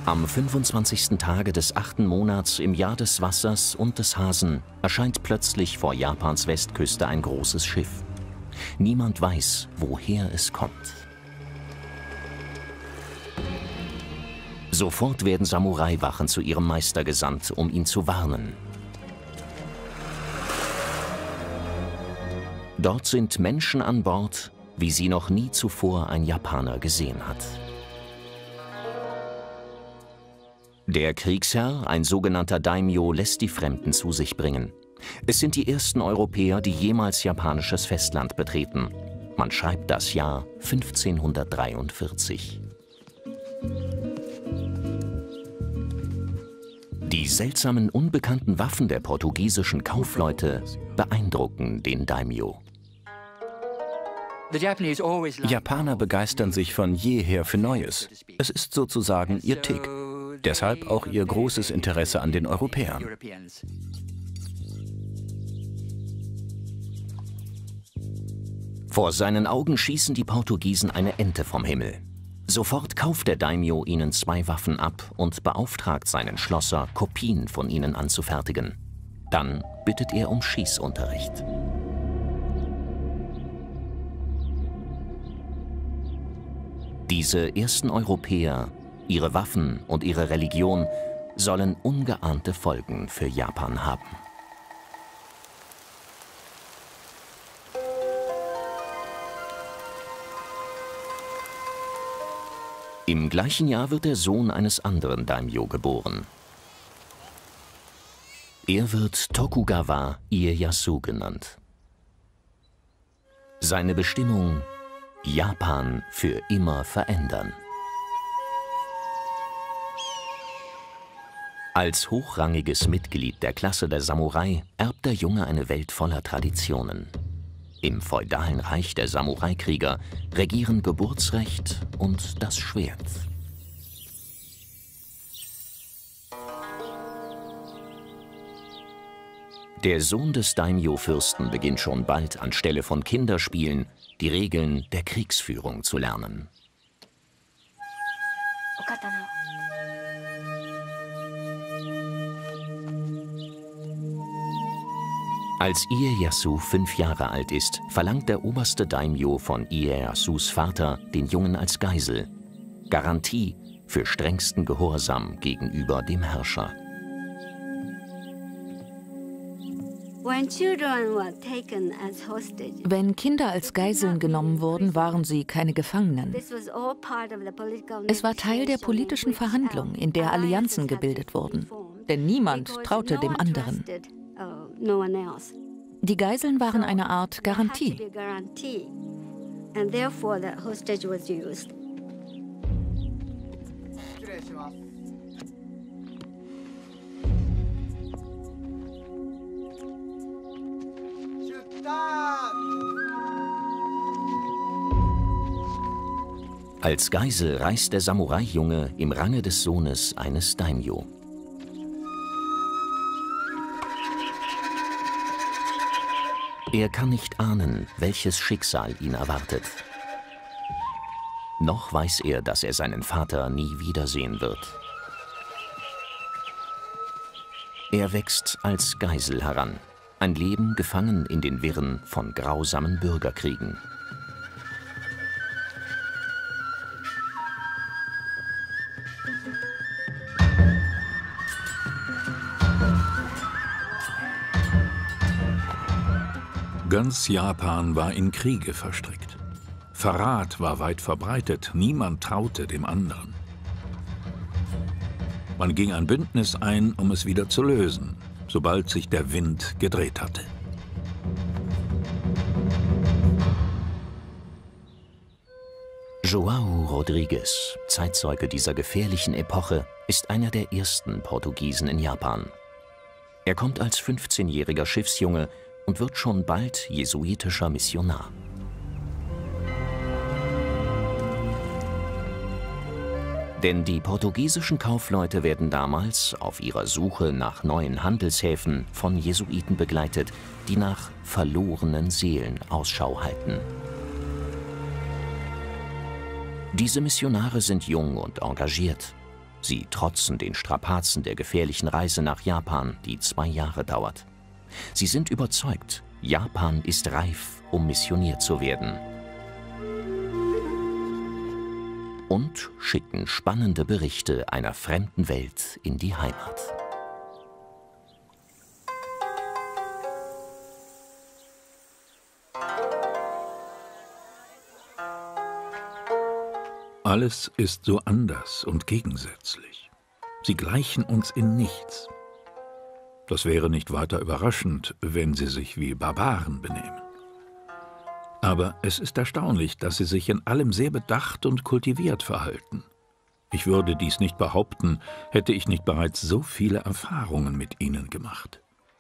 Am 25. Tage des 8. Monats im Jahr des Wassers und des Hasen erscheint plötzlich vor Japans Westküste ein großes Schiff. Niemand weiß, woher es kommt. Sofort werden Samurai-Wachen zu ihrem Meister gesandt, um ihn zu warnen. Dort sind Menschen an Bord, wie sie noch nie zuvor ein Japaner gesehen hat. Der Kriegsherr, ein sogenannter Daimyo, lässt die Fremden zu sich bringen. Es sind die ersten Europäer, die jemals japanisches Festland betreten. Man schreibt das Jahr 1543. Die seltsamen, unbekannten Waffen der portugiesischen Kaufleute beeindrucken den Daimyo. Japaner begeistern sich von jeher für Neues. Es ist sozusagen ihr Tick. Deshalb auch ihr großes Interesse an den Europäern. Vor seinen Augen schießen die Portugiesen eine Ente vom Himmel. Sofort kauft der Daimyo ihnen 2 Waffen ab und beauftragt seinen Schlosser, Kopien von ihnen anzufertigen. Dann bittet er um Schießunterricht. Diese ersten Europäer, ihre Waffen und ihre Religion sollen ungeahnte Folgen für Japan haben. Im gleichen Jahr wird der Sohn eines anderen Daimyo geboren. Er wird Tokugawa Ieyasu genannt. Seine Bestimmung: Japan für immer verändern. Als hochrangiges Mitglied der Klasse der Samurai erbt der Junge eine Welt voller Traditionen. Im feudalen Reich der Samurai-Krieger regieren Geburtsrecht und das Schwert. Der Sohn des Daimyo-Fürsten beginnt schon bald anstelle von Kinderspielen die Regeln der Kriegsführung zu lernen. Als Ieyasu 5 Jahre alt ist, verlangt der oberste Daimyo von Ieyasus Vater den Jungen als Geisel. Garantie für strengsten Gehorsam gegenüber dem Herrscher. Wenn Kinder als Geiseln genommen wurden, waren sie keine Gefangenen. Es war Teil der politischen Verhandlung, in der Allianzen gebildet wurden. Denn niemand traute dem anderen. Die Geiseln waren eine Art Garantie. Als Geisel reist der Samurai-Junge im Range des Sohnes eines Daimyo. Er kann nicht ahnen, welches Schicksal ihn erwartet. Noch weiß er, dass er seinen Vater nie wiedersehen wird. Er wächst als Geisel heran, ein Leben gefangen in den Wirren von grausamen Bürgerkriegen. Ganz Japan war in Kriege verstrickt. Verrat war weit verbreitet, niemand traute dem anderen. Man ging ein Bündnis ein, um es wieder zu lösen, sobald sich der Wind gedreht hatte. João Rodrigues, Zeitzeuge dieser gefährlichen Epoche, ist einer der ersten Portugiesen in Japan. Er kommt als 15-jähriger Schiffsjunge und wird schon bald jesuitischer Missionar. Denn die portugiesischen Kaufleute werden damals auf ihrer Suche nach neuen Handelshäfen von Jesuiten begleitet, die nach verlorenen Seelen Ausschau halten. Diese Missionare sind jung und engagiert. Sie trotzen den Strapazen der gefährlichen Reise nach Japan, die 2 Jahre dauert. Sie sind überzeugt, Japan ist reif, um missioniert zu werden. Und schicken spannende Berichte einer fremden Welt in die Heimat. Alles ist so anders und gegensätzlich. Sie gleichen uns in nichts. Das wäre nicht weiter überraschend, wenn sie sich wie Barbaren benehmen. Aber es ist erstaunlich, dass sie sich in allem sehr bedacht und kultiviert verhalten. Ich würde dies nicht behaupten, hätte ich nicht bereits so viele Erfahrungen mit ihnen gemacht.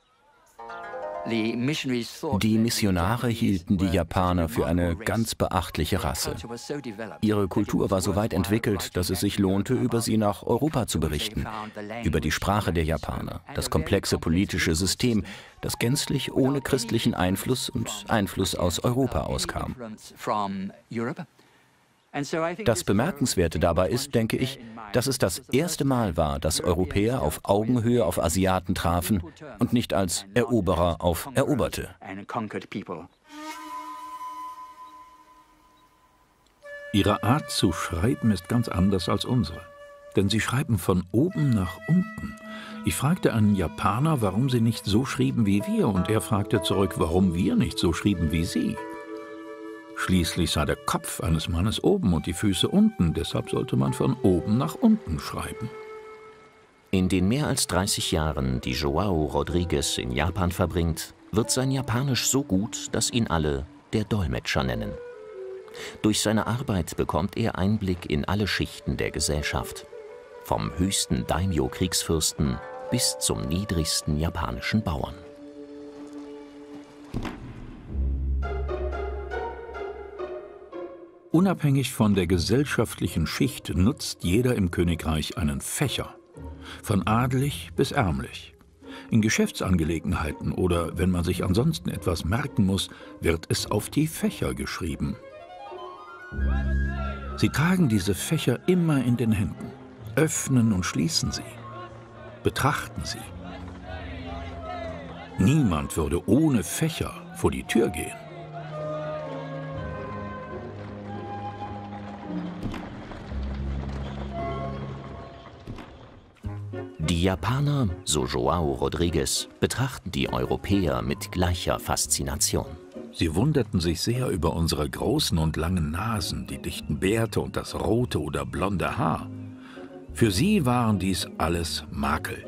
Die Missionare hielten die Japaner für eine ganz beachtliche Rasse. Ihre Kultur war so weit entwickelt, dass es sich lohnte, über sie nach Europa zu berichten. Über die Sprache der Japaner, das komplexe politische System, das gänzlich ohne christlichen Einfluss und Einfluss aus Europa auskam. Das Bemerkenswerte dabei ist, denke ich, dass es das erste Mal war, dass Europäer auf Augenhöhe auf Asiaten trafen und nicht als Eroberer auf Eroberte. Ihre Art zu schreiben ist ganz anders als unsere, denn sie schreiben von oben nach unten. Ich fragte einen Japaner, warum sie nicht so schrieben wie wir, und er fragte zurück, warum wir nicht so schrieben wie sie. Schließlich sei der Kopf eines Mannes oben und die Füße unten, deshalb sollte man von oben nach unten schreiben. In den mehr als 30 Jahren, die João Rodrigues in Japan verbringt, wird sein Japanisch so gut, dass ihn alle der Dolmetscher nennen. Durch seine Arbeit bekommt er Einblick in alle Schichten der Gesellschaft, vom höchsten Daimyo-Kriegsfürsten bis zum niedrigsten japanischen Bauern. Unabhängig von der gesellschaftlichen Schicht nutzt jeder im Königreich einen Fächer, von adelig bis ärmlich. In Geschäftsangelegenheiten oder wenn man sich ansonsten etwas merken muss, wird es auf die Fächer geschrieben. Sie tragen diese Fächer immer in den Händen, öffnen und schließen sie, betrachten sie. Niemand würde ohne Fächer vor die Tür gehen. Die Japaner, so João Rodrigues, betrachten die Europäer mit gleicher Faszination. Sie wunderten sich sehr über unsere großen und langen Nasen, die dichten Bärte und das rote oder blonde Haar. Für sie waren dies alles Makel.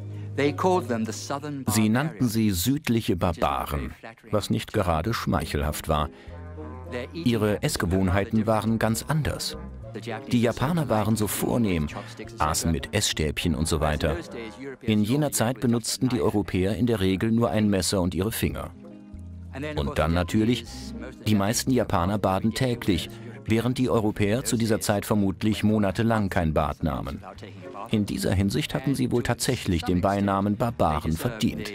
Sie nannten sie südliche Barbaren, was nicht gerade schmeichelhaft war. Ihre Essgewohnheiten waren ganz anders. Die Japaner waren so vornehm, aßen mit Essstäbchen und so weiter. In jener Zeit benutzten die Europäer in der Regel nur ein Messer und ihre Finger. Und dann natürlich, die meisten Japaner baden täglich, während die Europäer zu dieser Zeit vermutlich monatelang kein Bad nahmen. In dieser Hinsicht hatten sie wohl tatsächlich den Beinamen Barbaren verdient.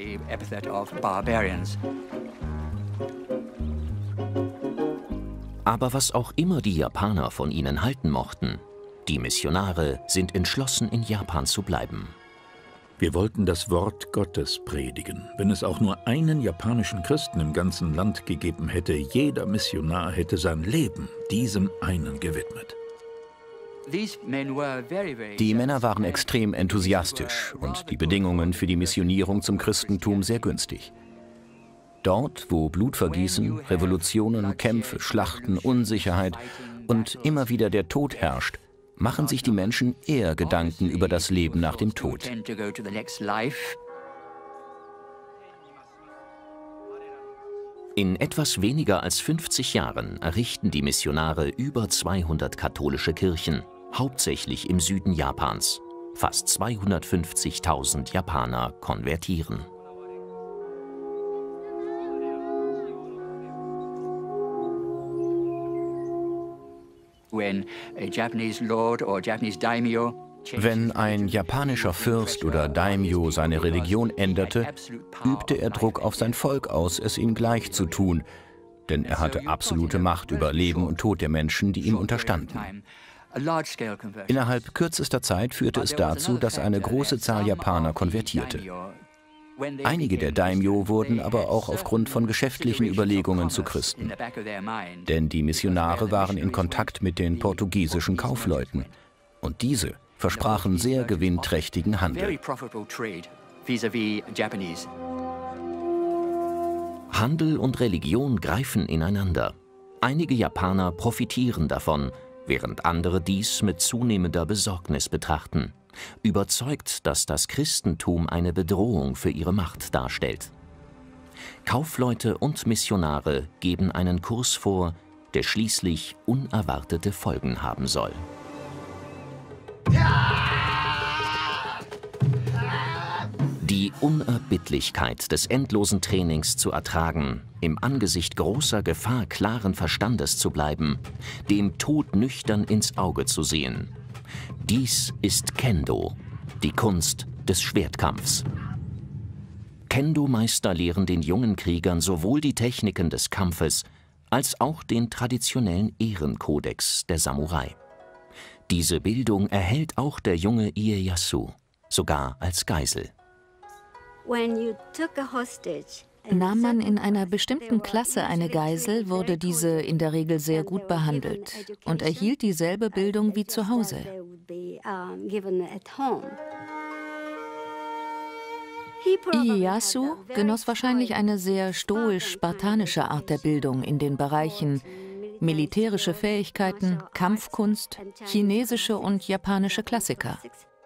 Aber was auch immer die Japaner von ihnen halten mochten, die Missionare sind entschlossen, in Japan zu bleiben. Wir wollten das Wort Gottes predigen. Wenn es auch nur einen japanischen Christen im ganzen Land gegeben hätte, jeder Missionar hätte sein Leben diesem einen gewidmet. Die Männer waren extrem enthusiastisch und die Bedingungen für die Missionierung zum Christentum sehr günstig. Dort, wo Blutvergießen, Revolutionen, Kämpfe, Schlachten, Unsicherheit und immer wieder der Tod herrscht, machen sich die Menschen eher Gedanken über das Leben nach dem Tod. In etwas weniger als 50 Jahren errichten die Missionare über 200 katholische Kirchen, hauptsächlich im Süden Japans. Fast 250.000 Japaner konvertieren. Wenn ein japanischer Fürst oder Daimyo seine Religion änderte, übte er Druck auf sein Volk aus, es ihm gleich zu tun, denn er hatte absolute Macht über Leben und Tod der Menschen, die ihm unterstanden. Innerhalb kürzester Zeit führte es dazu, dass eine große Zahl Japaner konvertierte. Einige der Daimyo wurden aber auch aufgrund von geschäftlichen Überlegungen zu Christen. Denn die Missionare waren in Kontakt mit den portugiesischen Kaufleuten. Und diese versprachen sehr gewinnträchtigen Handel. Handel und Religion greifen ineinander. Einige Japaner profitieren davon, während andere dies mit zunehmender Besorgnis betrachten. Überzeugt, dass das Christentum eine Bedrohung für ihre Macht darstellt. Kaufleute und Missionare geben einen Kurs vor, der schließlich unerwartete Folgen haben soll. Die Unerbittlichkeit des endlosen Trainings zu ertragen, im Angesicht großer Gefahr klaren Verstandes zu bleiben, dem Tod nüchtern ins Auge zu sehen. Dies ist Kendo, die Kunst des Schwertkampfs. Kendo-Meister lehren den jungen Kriegern sowohl die Techniken des Kampfes als auch den traditionellen Ehrenkodex der Samurai. Diese Bildung erhält auch der junge Ieyasu, sogar als Geisel. Nahm man in einer bestimmten Klasse eine Geisel, wurde diese in der Regel sehr gut behandelt und erhielt dieselbe Bildung wie zu Hause. Ieyasu genoss wahrscheinlich eine sehr stoisch-spartanische Art der Bildung in den Bereichen militärische Fähigkeiten, Kampfkunst, chinesische und japanische Klassiker.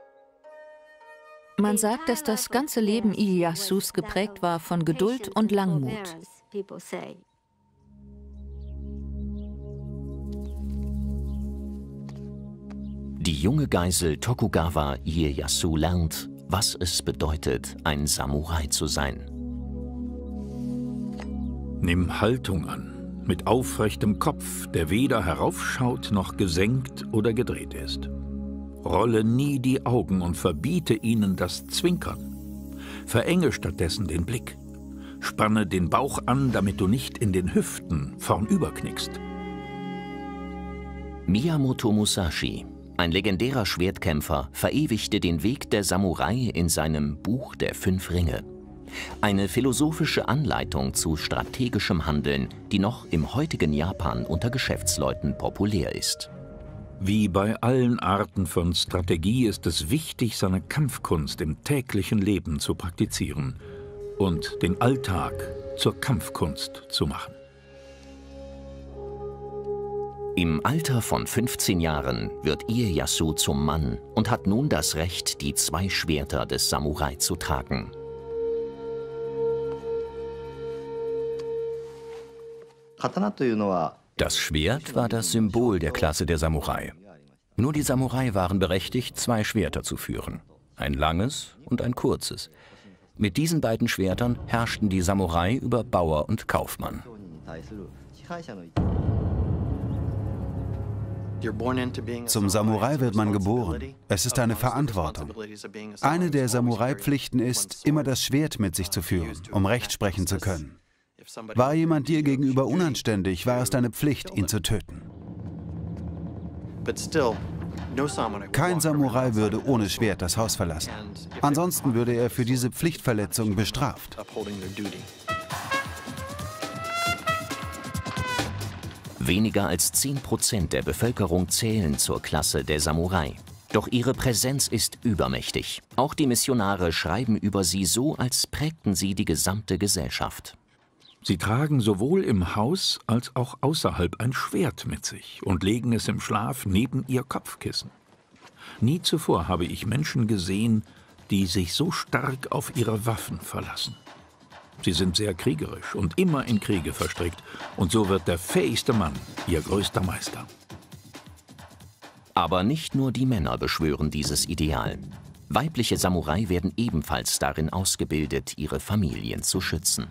Man sagt, dass das ganze Leben Ieyasus geprägt war von Geduld und Langmut. Die junge Geisel Tokugawa Ieyasu lernt, was es bedeutet, ein Samurai zu sein. Nimm Haltung an, mit aufrechtem Kopf, der weder heraufschaut noch gesenkt oder gedreht ist. Rolle nie die Augen und verbiete ihnen das Zwinkern. Verenge stattdessen den Blick. Spanne den Bauch an, damit du nicht in den Hüften vornüberknickst. Miyamoto Musashi, ein legendärer Schwertkämpfer, verewigte den Weg der Samurai in seinem Buch der 5 Ringe. Eine philosophische Anleitung zu strategischem Handeln, die noch im heutigen Japan unter Geschäftsleuten populär ist. Wie bei allen Arten von Strategie ist es wichtig, seine Kampfkunst im täglichen Leben zu praktizieren und den Alltag zur Kampfkunst zu machen. Im Alter von 15 Jahren wird Ieyasu zum Mann und hat nun das Recht, die 2 Schwerter des Samurai zu tragen. Das Schwert war das Symbol der Klasse der Samurai. Nur die Samurai waren berechtigt, 2 Schwerter zu führen. Ein langes und ein kurzes. Mit diesen beiden Schwertern herrschten die Samurai über Bauer und Kaufmann. Zum Samurai wird man geboren. Es ist eine Verantwortung. Eine der Samurai-Pflichten ist, immer das Schwert mit sich zu führen, um Recht sprechen zu können. War jemand dir gegenüber unanständig, war es deine Pflicht, ihn zu töten. Kein Samurai würde ohne Schwert das Haus verlassen. Ansonsten würde er für diese Pflichtverletzung bestraft. Weniger als 10% der Bevölkerung zählen zur Klasse der Samurai. Doch ihre Präsenz ist übermächtig. Auch die Missionare schreiben über sie so, als prägten sie die gesamte Gesellschaft. Sie tragen sowohl im Haus als auch außerhalb ein Schwert mit sich und legen es im Schlaf neben ihr Kopfkissen. Nie zuvor habe ich Menschen gesehen, die sich so stark auf ihre Waffen verlassen. Sie sind sehr kriegerisch und immer in Kriege verstrickt, und so wird der fähigste Mann ihr größter Meister. Aber nicht nur die Männer beschwören dieses Ideal. Weibliche Samurai werden ebenfalls darin ausgebildet, ihre Familien zu schützen.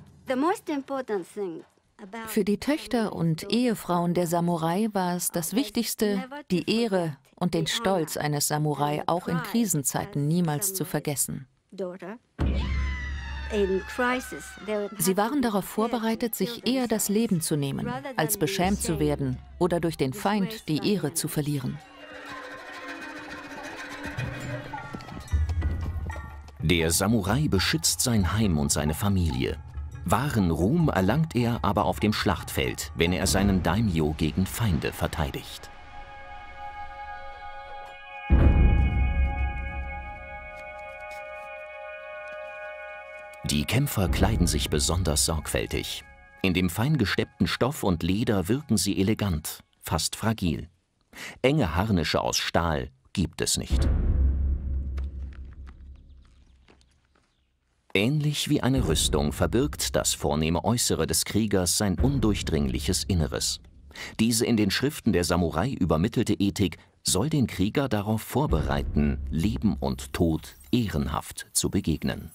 Für die Töchter und Ehefrauen der Samurai war es das Wichtigste, die Ehre und den Stolz eines Samurai auch in Krisenzeiten niemals zu vergessen. Sie waren darauf vorbereitet, sich eher das Leben zu nehmen, als beschämt zu werden oder durch den Feind die Ehre zu verlieren. Der Samurai beschützt sein Heim und seine Familie. Wahren Ruhm erlangt er aber auf dem Schlachtfeld, wenn er seinen Daimyo gegen Feinde verteidigt. Die Kämpfer kleiden sich besonders sorgfältig. In dem fein gesteppten Stoff und Leder wirken sie elegant, fast fragil. Enge Harnische aus Stahl gibt es nicht. Ähnlich wie eine Rüstung verbirgt das vornehme Äußere des Kriegers sein undurchdringliches Inneres. Diese in den Schriften der Samurai übermittelte Ethik soll den Krieger darauf vorbereiten, Leben und Tod ehrenhaft zu begegnen.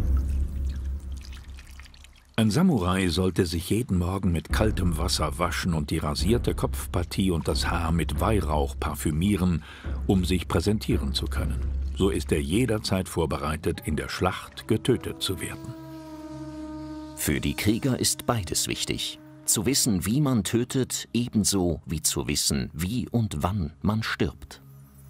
Ein Samurai sollte sich jeden Morgen mit kaltem Wasser waschen und die rasierte Kopfpartie und das Haar mit Weihrauch parfümieren, um sich präsentieren zu können. So ist er jederzeit vorbereitet, in der Schlacht getötet zu werden. Für die Krieger ist beides wichtig. Zu wissen, wie man tötet, ebenso wie zu wissen, wie und wann man stirbt.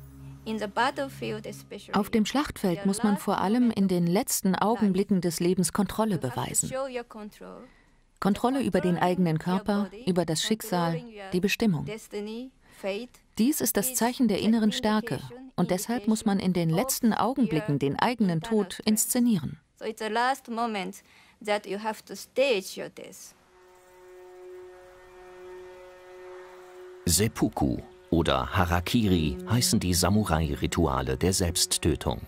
Auf dem Schlachtfeld muss man vor allem in den letzten Augenblicken des Lebens Kontrolle beweisen. Kontrolle über den eigenen Körper, über das Schicksal, die Bestimmung. Dies ist das Zeichen der inneren Stärke und deshalb muss man in den letzten Augenblicken den eigenen Tod inszenieren. Seppuku oder Harakiri heißen die Samurai-Rituale der Selbsttötung.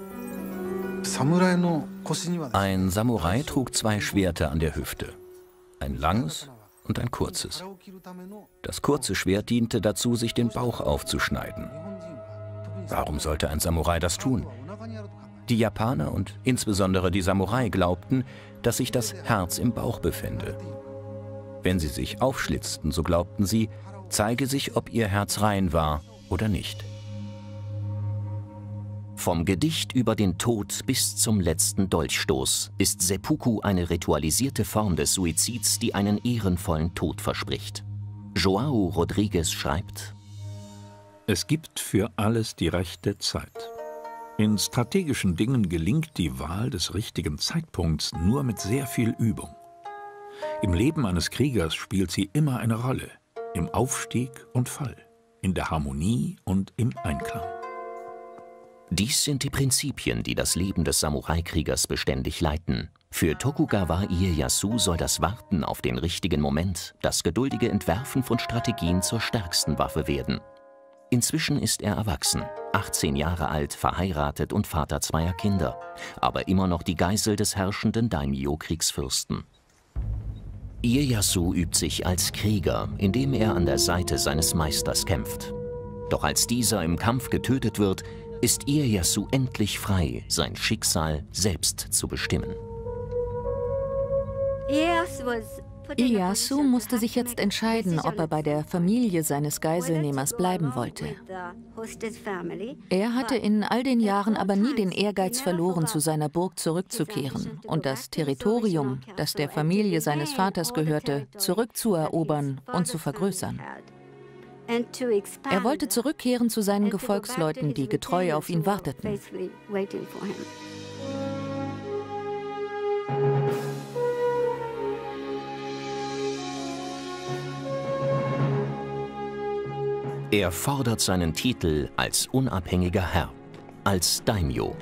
Ein Samurai trug 2 Schwerter an der Hüfte, ein langes und ein kurzes. Das kurze Schwert diente dazu, sich den Bauch aufzuschneiden. Warum sollte ein Samurai das tun? Die Japaner und insbesondere die Samurai glaubten, dass sich das Herz im Bauch befände. Wenn sie sich aufschlitzten, so glaubten sie, zeige sich, ob ihr Herz rein war oder nicht. Vom Gedicht über den Tod bis zum letzten Dolchstoß ist Seppuku eine ritualisierte Form des Suizids, die einen ehrenvollen Tod verspricht. João Rodrigues schreibt: Es gibt für alles die rechte Zeit. In strategischen Dingen gelingt die Wahl des richtigen Zeitpunkts nur mit sehr viel Übung. Im Leben eines Kriegers spielt sie immer eine Rolle. Im Aufstieg und Fall, in der Harmonie und im Einklang. Dies sind die Prinzipien, die das Leben des Samurai-Kriegers beständig leiten. Für Tokugawa Ieyasu soll das Warten auf den richtigen Moment, das geduldige Entwerfen von Strategien zur stärksten Waffe werden. Inzwischen ist er erwachsen, 18 Jahre alt, verheiratet und Vater 2 Kinder, aber immer noch die Geisel des herrschenden Daimyo-Kriegsfürsten. Ieyasu übt sich als Krieger, indem er an der Seite seines Meisters kämpft. Doch als dieser im Kampf getötet wird, ist Ieyasu endlich frei, sein Schicksal selbst zu bestimmen. Ieyasu musste sich jetzt entscheiden, ob er bei der Familie seines Geiselnehmers bleiben wollte. Er hatte in all den Jahren aber nie den Ehrgeiz verloren, zu seiner Burg zurückzukehren und das Territorium, das der Familie seines Vaters gehörte, zurückzuerobern und zu vergrößern. Er wollte zurückkehren zu seinen Gefolgsleuten, die getreu auf ihn warteten. Er fordert seinen Titel als unabhängiger Herr, als Daimyo.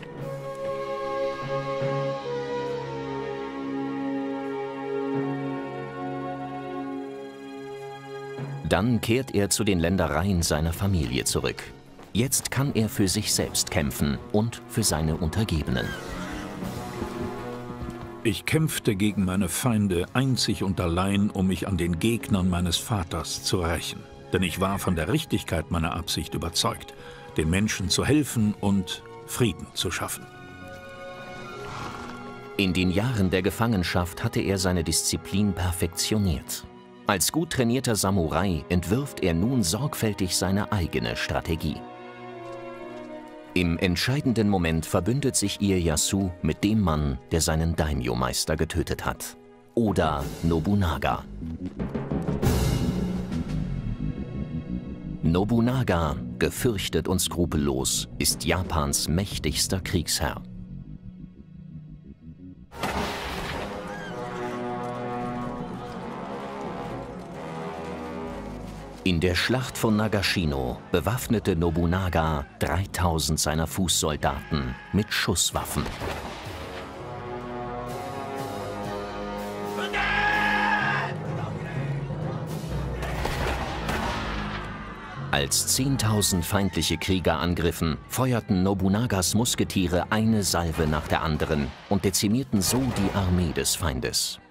Dann kehrt er zu den Ländereien seiner Familie zurück. Jetzt kann er für sich selbst kämpfen und für seine Untergebenen. Ich kämpfte gegen meine Feinde einzig und allein, um mich an den Gegnern meines Vaters zu rächen. Denn ich war von der Richtigkeit meiner Absicht überzeugt, den Menschen zu helfen und Frieden zu schaffen. In den Jahren der Gefangenschaft hatte er seine Disziplin perfektioniert. Als gut trainierter Samurai entwirft er nun sorgfältig seine eigene Strategie. Im entscheidenden Moment verbündet sich Ieyasu mit dem Mann, der seinen Daimyo-Meister getötet hat. Oda Nobunaga. Nobunaga, gefürchtet und skrupellos, ist Japans mächtigster Kriegsherr. In der Schlacht von Nagashino bewaffnete Nobunaga 3000 seiner Fußsoldaten mit Schusswaffen. Als 10.000 feindliche Krieger angriffen, feuerten Nobunagas Musketiere eine Salve nach der anderen und dezimierten so die Armee des Feindes.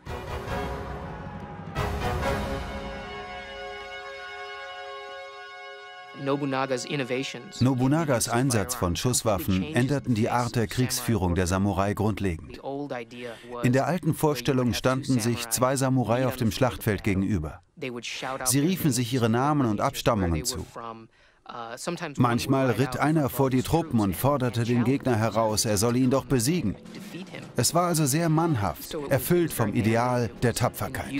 Nobunagas Einsatz von Schusswaffen änderten die Art der Kriegsführung der Samurai grundlegend. In der alten Vorstellung standen sich zwei Samurai auf dem Schlachtfeld gegenüber. Sie riefen sich ihre Namen und Abstammungen zu. Manchmal ritt einer vor die Truppen und forderte den Gegner heraus, er solle ihn doch besiegen. Es war also sehr mannhaft, erfüllt vom Ideal der Tapferkeit.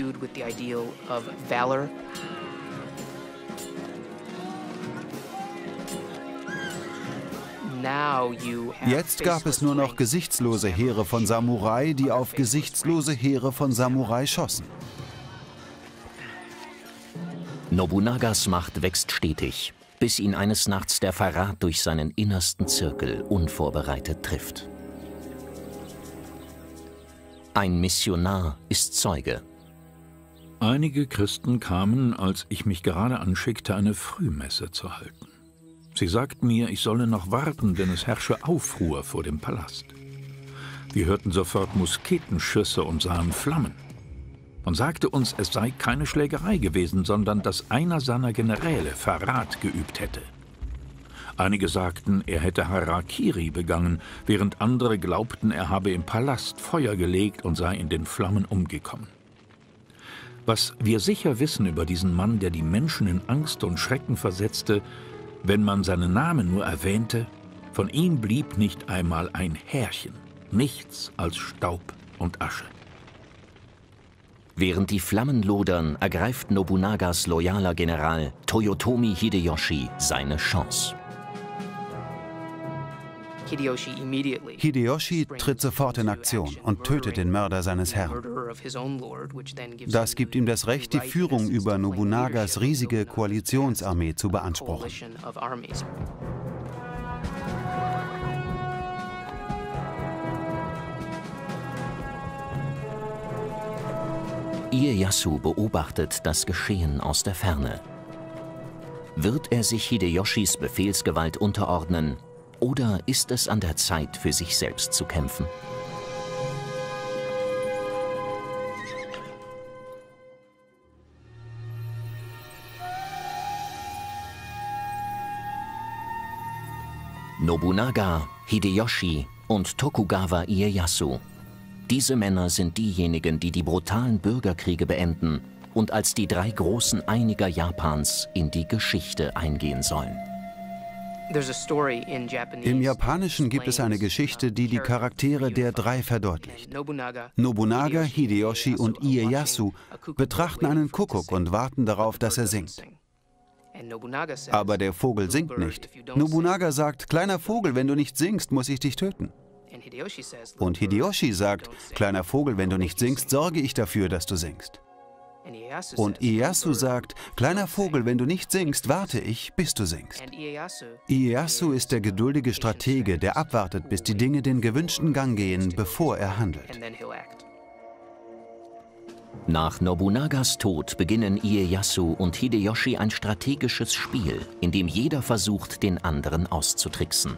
Jetzt gab es nur noch gesichtslose Heere von Samurai, die auf gesichtslose Heere von Samurai schossen. Nobunagas Macht wächst stetig, bis ihn eines Nachts der Verrat durch seinen innersten Zirkel unvorbereitet trifft. Ein Missionar ist Zeuge. Einige Christen kamen, als ich mich gerade anschickte, eine Frühmesse zu halten. Sie sagten mir, ich solle noch warten, denn es herrsche Aufruhr vor dem Palast. Wir hörten sofort Musketenschüsse und sahen Flammen. Man sagte uns, es sei keine Schlägerei gewesen, sondern dass einer seiner Generäle Verrat geübt hätte. Einige sagten, er hätte Harakiri begangen, während andere glaubten, er habe im Palast Feuer gelegt und sei in den Flammen umgekommen. Was wir sicher wissen über diesen Mann, der die Menschen in Angst und Schrecken versetzte, wenn man seinen Namen nur erwähnte, von ihm blieb nicht einmal ein Härchen, nichts als Staub und Asche. Während die Flammen lodern, ergreift Nobunagas loyaler General Toyotomi Hideyoshi seine Chance. Hideyoshi tritt sofort in Aktion und tötet den Mörder seines Herrn. Das gibt ihm das Recht, die Führung über Nobunagas riesige Koalitionsarmee zu beanspruchen. Ieyasu beobachtet das Geschehen aus der Ferne. Wird er sich Hideyoshis Befehlsgewalt unterordnen? Oder ist es an der Zeit, für sich selbst zu kämpfen? Nobunaga, Hideyoshi und Tokugawa Ieyasu. Diese Männer sind diejenigen, die die brutalen Bürgerkriege beenden und als die drei großen Einiger Japans in die Geschichte eingehen sollen. Im Japanischen gibt es eine Geschichte, die die Charaktere der drei verdeutlicht. Nobunaga, Hideyoshi und Ieyasu betrachten einen Kuckuck und warten darauf, dass er singt. Aber der Vogel singt nicht. Nobunaga sagt, kleiner Vogel, wenn du nicht singst, muss ich dich töten. Und Hideyoshi sagt, kleiner Vogel, wenn du nicht singst, sorge ich dafür, dass du singst. Und Ieyasu sagt, kleiner Vogel, wenn du nicht singst, warte ich, bis du singst. Ieyasu ist der geduldige Stratege, der abwartet, bis die Dinge den gewünschten Gang gehen, bevor er handelt. Nach Nobunagas Tod beginnen Ieyasu und Hideyoshi ein strategisches Spiel, in dem jeder versucht, den anderen auszutricksen.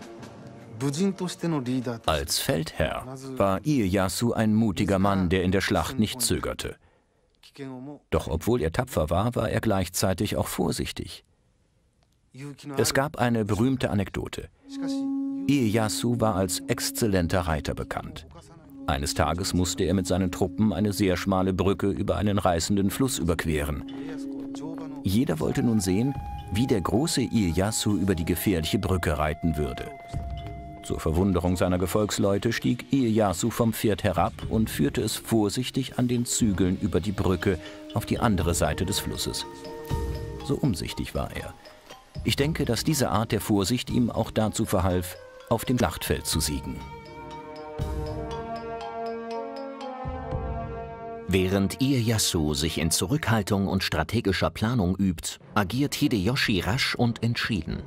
Als Feldherr war Ieyasu ein mutiger Mann, der in der Schlacht nicht zögerte. Doch obwohl er tapfer war, war er gleichzeitig auch vorsichtig. Es gab eine berühmte Anekdote. Ieyasu war als exzellenter Reiter bekannt. Eines Tages musste er mit seinen Truppen eine sehr schmale Brücke über einen reißenden Fluss überqueren. Jeder wollte nun sehen, wie der große Ieyasu über die gefährliche Brücke reiten würde. Zur Verwunderung seiner Gefolgsleute stieg Ieyasu vom Pferd herab und führte es vorsichtig an den Zügeln über die Brücke auf die andere Seite des Flusses. So umsichtig war er. Ich denke, dass diese Art der Vorsicht ihm auch dazu verhalf, auf dem Schlachtfeld zu siegen. Während Ieyasu sich in Zurückhaltung und strategischer Planung übt, agiert Hideyoshi rasch und entschieden.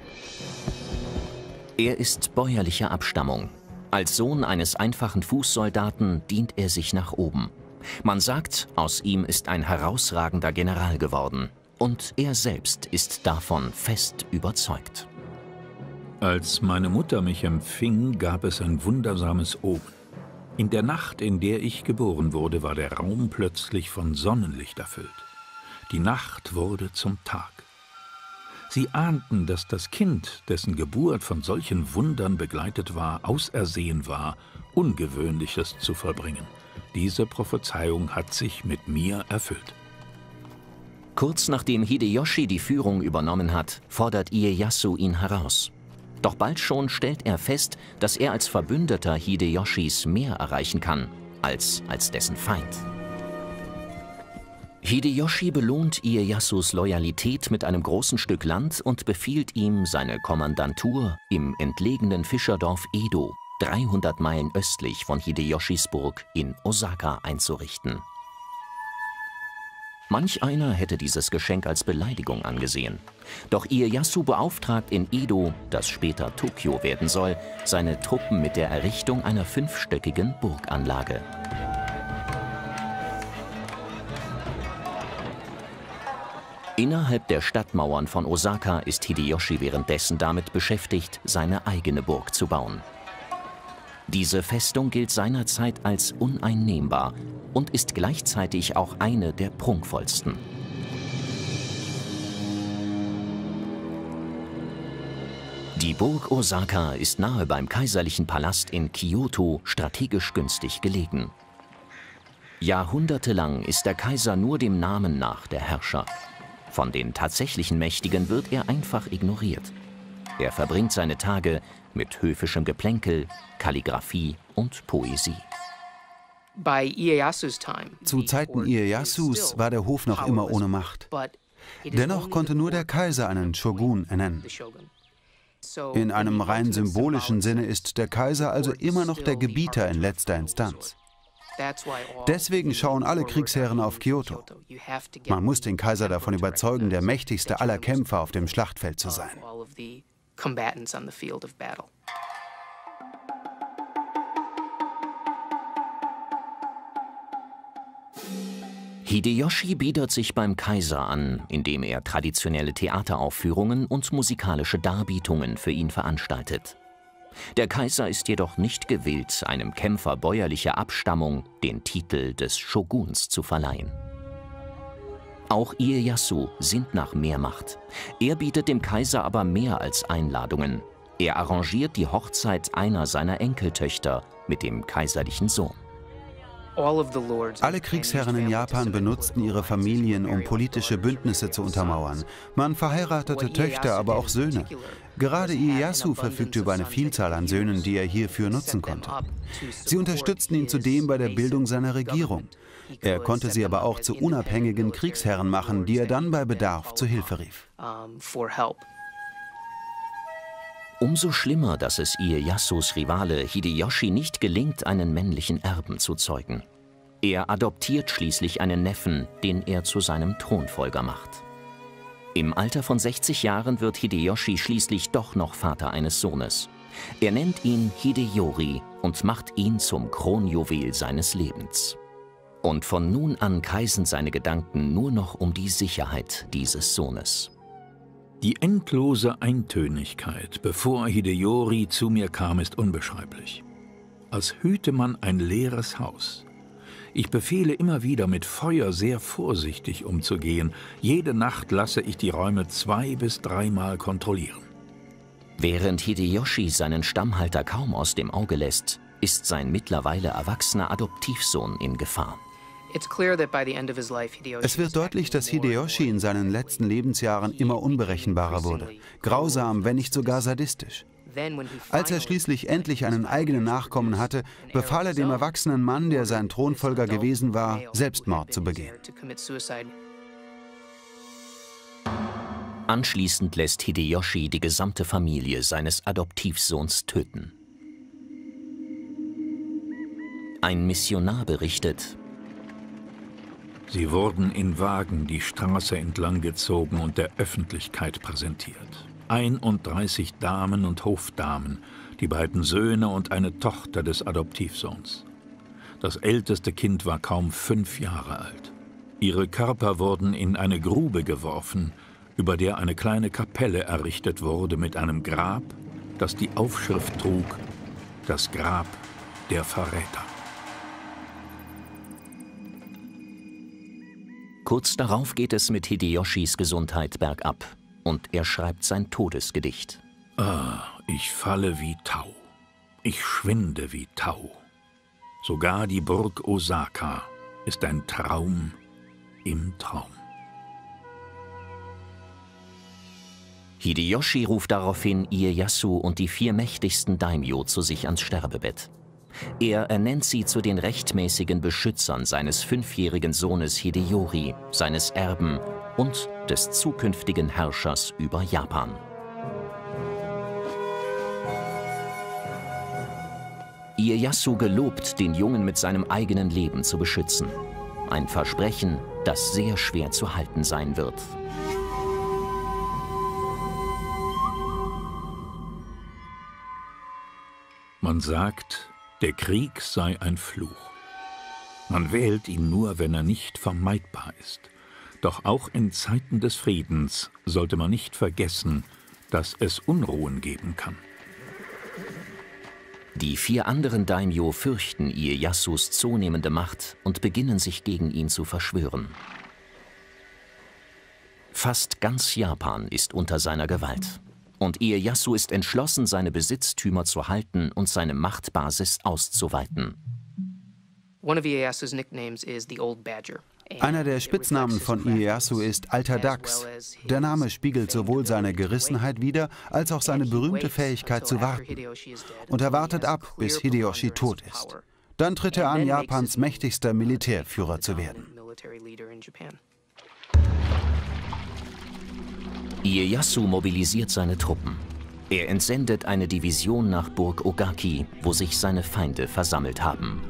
Er ist bäuerlicher Abstammung. Als Sohn eines einfachen Fußsoldaten dient er sich nach oben. Man sagt, aus ihm ist ein herausragender General geworden. Und er selbst ist davon fest überzeugt. Als meine Mutter mich empfing, gab es ein wundersames Omen. In der Nacht, in der ich geboren wurde, war der Raum plötzlich von Sonnenlicht erfüllt. Die Nacht wurde zum Tag. Sie ahnten, dass das Kind, dessen Geburt von solchen Wundern begleitet war, ausersehen war, Ungewöhnliches zu vollbringen. Diese Prophezeiung hat sich mit mir erfüllt. Kurz nachdem Hideyoshi die Führung übernommen hat, fordert Ieyasu ihn heraus. Doch bald schon stellt er fest, dass er als Verbündeter Hideyoshis mehr erreichen kann, als dessen Feind. Hideyoshi belohnt Ieyasus Loyalität mit einem großen Stück Land und befiehlt ihm, seine Kommandantur im entlegenen Fischerdorf Edo, 300 Meilen östlich von Hideyoshis Burg in Osaka, einzurichten. Manch einer hätte dieses Geschenk als Beleidigung angesehen. Doch Ieyasu beauftragt in Edo, das später Tokio werden soll, seine Truppen mit der Errichtung einer 5-stöckigen Burganlage. Innerhalb der Stadtmauern von Osaka ist Hideyoshi währenddessen damit beschäftigt, seine eigene Burg zu bauen. Diese Festung gilt seinerzeit als uneinnehmbar und ist gleichzeitig auch eine der prunkvollsten. Die Burg Osaka ist nahe beim kaiserlichen Palast in Kyoto strategisch günstig gelegen. Jahrhundertelang ist der Kaiser nur dem Namen nach der Herrscher. Von den tatsächlichen Mächtigen wird er einfach ignoriert. Er verbringt seine Tage mit höfischem Geplänkel, Kalligraphie und Poesie. Zu Zeiten Ieyasus war der Hof noch immer ohne Macht. Dennoch konnte nur der Kaiser einen Shogun ernennen. In einem rein symbolischen Sinne ist der Kaiser also immer noch der Gebieter in letzter Instanz. Deswegen schauen alle Kriegsherren auf Kyoto. Man muss den Kaiser davon überzeugen, der mächtigste aller Kämpfer auf dem Schlachtfeld zu sein. Hideyoshi bietet sich beim Kaiser an, indem er traditionelle Theateraufführungen und musikalische Darbietungen für ihn veranstaltet. Der Kaiser ist jedoch nicht gewillt, einem Kämpfer bäuerlicher Abstammung den Titel des Shoguns zu verleihen. Auch Ieyasu sinnt nach mehr Macht. Er bietet dem Kaiser aber mehr als Einladungen. Er arrangiert die Hochzeit einer seiner Enkeltöchter mit dem kaiserlichen Sohn. Alle Kriegsherren in Japan benutzten ihre Familien, um politische Bündnisse zu untermauern. Man verheiratete Töchter, aber auch Söhne. Gerade Ieyasu verfügte über eine Vielzahl an Söhnen, die er hierfür nutzen konnte. Sie unterstützten ihn zudem bei der Bildung seiner Regierung. Er konnte sie aber auch zu unabhängigen Kriegsherren machen, die er dann bei Bedarf zu Hilfe rief. Umso schlimmer, dass es Ieyasus Rivale Hideyoshi nicht gelingt, einen männlichen Erben zu zeugen. Er adoptiert schließlich einen Neffen, den er zu seinem Thronfolger macht. Im Alter von 60 Jahren wird Hideyoshi schließlich doch noch Vater eines Sohnes. Er nennt ihn Hideyori und macht ihn zum Kronjuwel seines Lebens. Und von nun an kreisen seine Gedanken nur noch um die Sicherheit dieses Sohnes. Die endlose Eintönigkeit, bevor Hideyori zu mir kam, ist unbeschreiblich. Als hüte man ein leeres Haus. Ich befehle immer wieder, mit Feuer sehr vorsichtig umzugehen. Jede Nacht lasse ich die Räume 2- bis 3-mal kontrollieren. Während Hideyoshi seinen Stammhalter kaum aus dem Auge lässt, ist sein mittlerweile erwachsener Adoptivsohn in Gefahr. Es wird deutlich, dass Hideyoshi in seinen letzten Lebensjahren immer unberechenbarer wurde. Grausam, wenn nicht sogar sadistisch. Als er schließlich endlich einen eigenen Nachkommen hatte, befahl er dem erwachsenen Mann, der sein Thronfolger gewesen war, Selbstmord zu begehen. Anschließend lässt Hideyoshi die gesamte Familie seines Adoptivsohns töten. Ein Missionar berichtet: Sie wurden in Wagen die Straße entlang gezogen und der Öffentlichkeit präsentiert. 31 Damen und Hofdamen, die beiden Söhne und eine Tochter des Adoptivsohns. Das älteste Kind war kaum 5 Jahre alt. Ihre Körper wurden in eine Grube geworfen, über der eine kleine Kapelle errichtet wurde mit einem Grab, das die Aufschrift trug: Das Grab der Verräter. Kurz darauf geht es mit Hideyoshis Gesundheit bergab und er schreibt sein Todesgedicht. Ich falle wie Tau, ich schwinde wie Tau. Sogar die Burg Osaka ist ein Traum im Traum. Hideyoshi ruft daraufhin Ieyasu und die 4 mächtigsten Daimyo zu sich ans Sterbebett. Er ernennt sie zu den rechtmäßigen Beschützern seines 5-jährigen Sohnes Hideyori, seines Erben und des zukünftigen Herrschers über Japan. Ieyasu gelobt, den Jungen mit seinem eigenen Leben zu beschützen. Ein Versprechen, das sehr schwer zu halten sein wird. Man sagt, der Krieg sei ein Fluch. Man wählt ihn nur, wenn er nicht vermeidbar ist. Doch auch in Zeiten des Friedens sollte man nicht vergessen, dass es Unruhen geben kann. Die 4 anderen Daimyo fürchten Ieyasus zunehmende Macht und beginnen sich gegen ihn zu verschwören. Fast ganz Japan ist unter seiner Gewalt. Und Ieyasu ist entschlossen, seine Besitztümer zu halten und seine Machtbasis auszuweiten. Einer der Spitznamen von Ieyasu ist Alter Dachs. Der Name spiegelt sowohl seine Gerissenheit wider, als auch seine berühmte Fähigkeit zu warten. Und er wartet ab, bis Hideyoshi tot ist. Dann tritt er an, Japans mächtigster Militärführer zu werden. Ieyasu mobilisiert seine Truppen. Er entsendet eine Division nach Burg Ogaki, wo sich seine Feinde versammelt haben.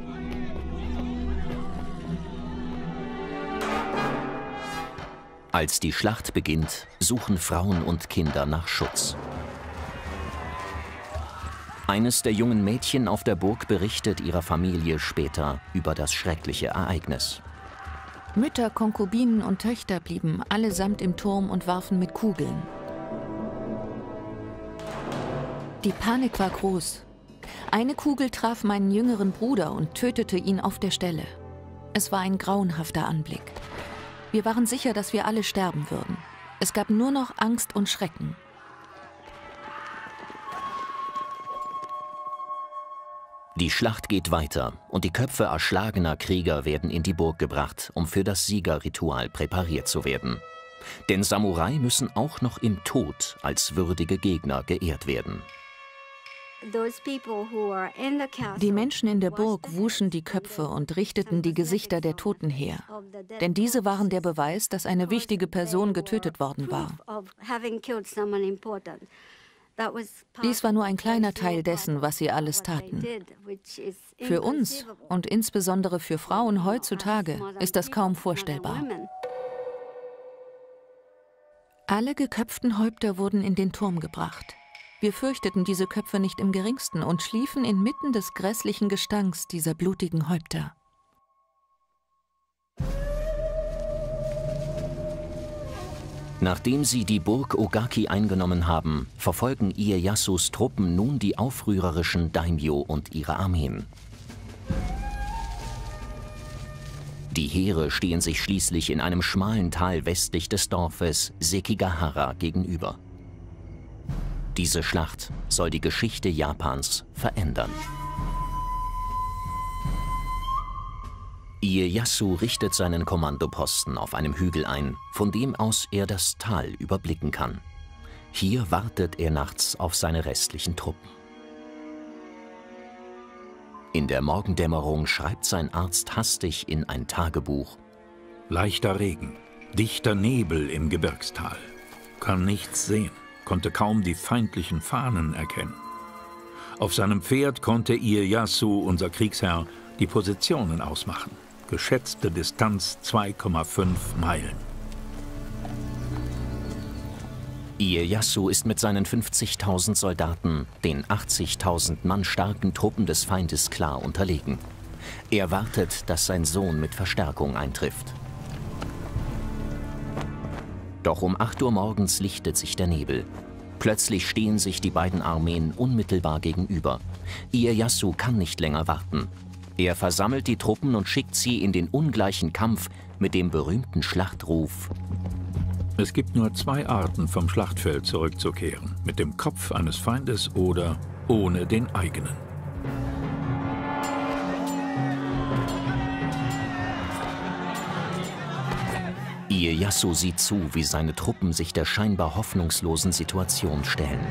Als die Schlacht beginnt, suchen Frauen und Kinder nach Schutz. Eines der jungen Mädchen auf der Burg berichtet ihrer Familie später über das schreckliche Ereignis. Mütter, Konkubinen und Töchter blieben allesamt im Turm und warfen mit Kugeln. Die Panik war groß. Eine Kugel traf meinen jüngeren Bruder und tötete ihn auf der Stelle. Es war ein grauenhafter Anblick. Wir waren sicher, dass wir alle sterben würden. Es gab nur noch Angst und Schrecken. Die Schlacht geht weiter und die Köpfe erschlagener Krieger werden in die Burg gebracht, um für das Siegerritual präpariert zu werden. Denn Samurai müssen auch noch im Tod als würdige Gegner geehrt werden. Die Menschen in der Burg wuschen die Köpfe und richteten die Gesichter der Toten her. Denn diese waren der Beweis, dass eine wichtige Person getötet worden war. Dies war nur ein kleiner Teil dessen, was sie alles taten. Für uns und insbesondere für Frauen heutzutage ist das kaum vorstellbar. Alle geköpften Häupter wurden in den Turm gebracht. Wir fürchteten diese Köpfe nicht im geringsten und schliefen inmitten des grässlichen Gestanks dieser blutigen Häupter. Nachdem sie die Burg Ogaki eingenommen haben, verfolgen Ieyasus Truppen nun die aufrührerischen Daimyo und ihre Armeen. Die Heere stehen sich schließlich in einem schmalen Tal westlich des Dorfes Sekigahara gegenüber. Diese Schlacht soll die Geschichte Japans verändern. Ieyasu richtet seinen Kommandoposten auf einem Hügel ein, von dem aus er das Tal überblicken kann. Hier wartet er nachts auf seine restlichen Truppen. In der Morgendämmerung schreibt sein Arzt hastig in ein Tagebuch: Leichter Regen, dichter Nebel im Gebirgstal. Kann nichts sehen, konnte kaum die feindlichen Fahnen erkennen. Auf seinem Pferd konnte Ieyasu, unser Kriegsherr, die Positionen ausmachen. Geschätzte Distanz 2,5 Meilen. Ieyasu ist mit seinen 50.000 Soldaten den 80.000 Mann starken Truppen des Feindes klar unterlegen. Er wartet, dass sein Sohn mit Verstärkung eintrifft. Doch um 8 Uhr morgens lichtet sich der Nebel. Plötzlich stehen sich die beiden Armeen unmittelbar gegenüber. Ieyasu kann nicht länger warten. Er versammelt die Truppen und schickt sie in den ungleichen Kampf mit dem berühmten Schlachtruf: Es gibt nur 2 Arten, vom Schlachtfeld zurückzukehren: mit dem Kopf eines Feindes oder ohne den eigenen. Ieyasu sieht zu, wie seine Truppen sich der scheinbar hoffnungslosen Situation stellen.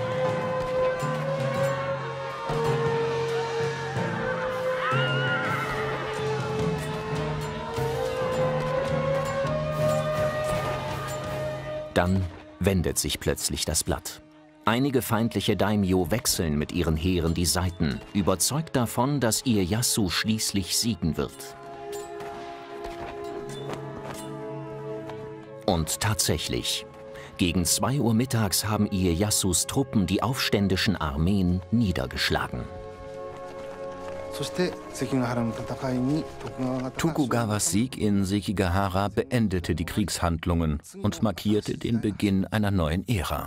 Dann wendet sich plötzlich das Blatt. Einige feindliche Daimyo wechseln mit ihren Heeren die Seiten, überzeugt davon, dass Ieyasu schließlich siegen wird. Und tatsächlich, gegen 2 Uhr mittags haben Ieyasus Truppen die aufständischen Armeen niedergeschlagen. Tokugawas Sieg in Sekigahara beendete die Kriegshandlungen und markierte den Beginn einer neuen Ära.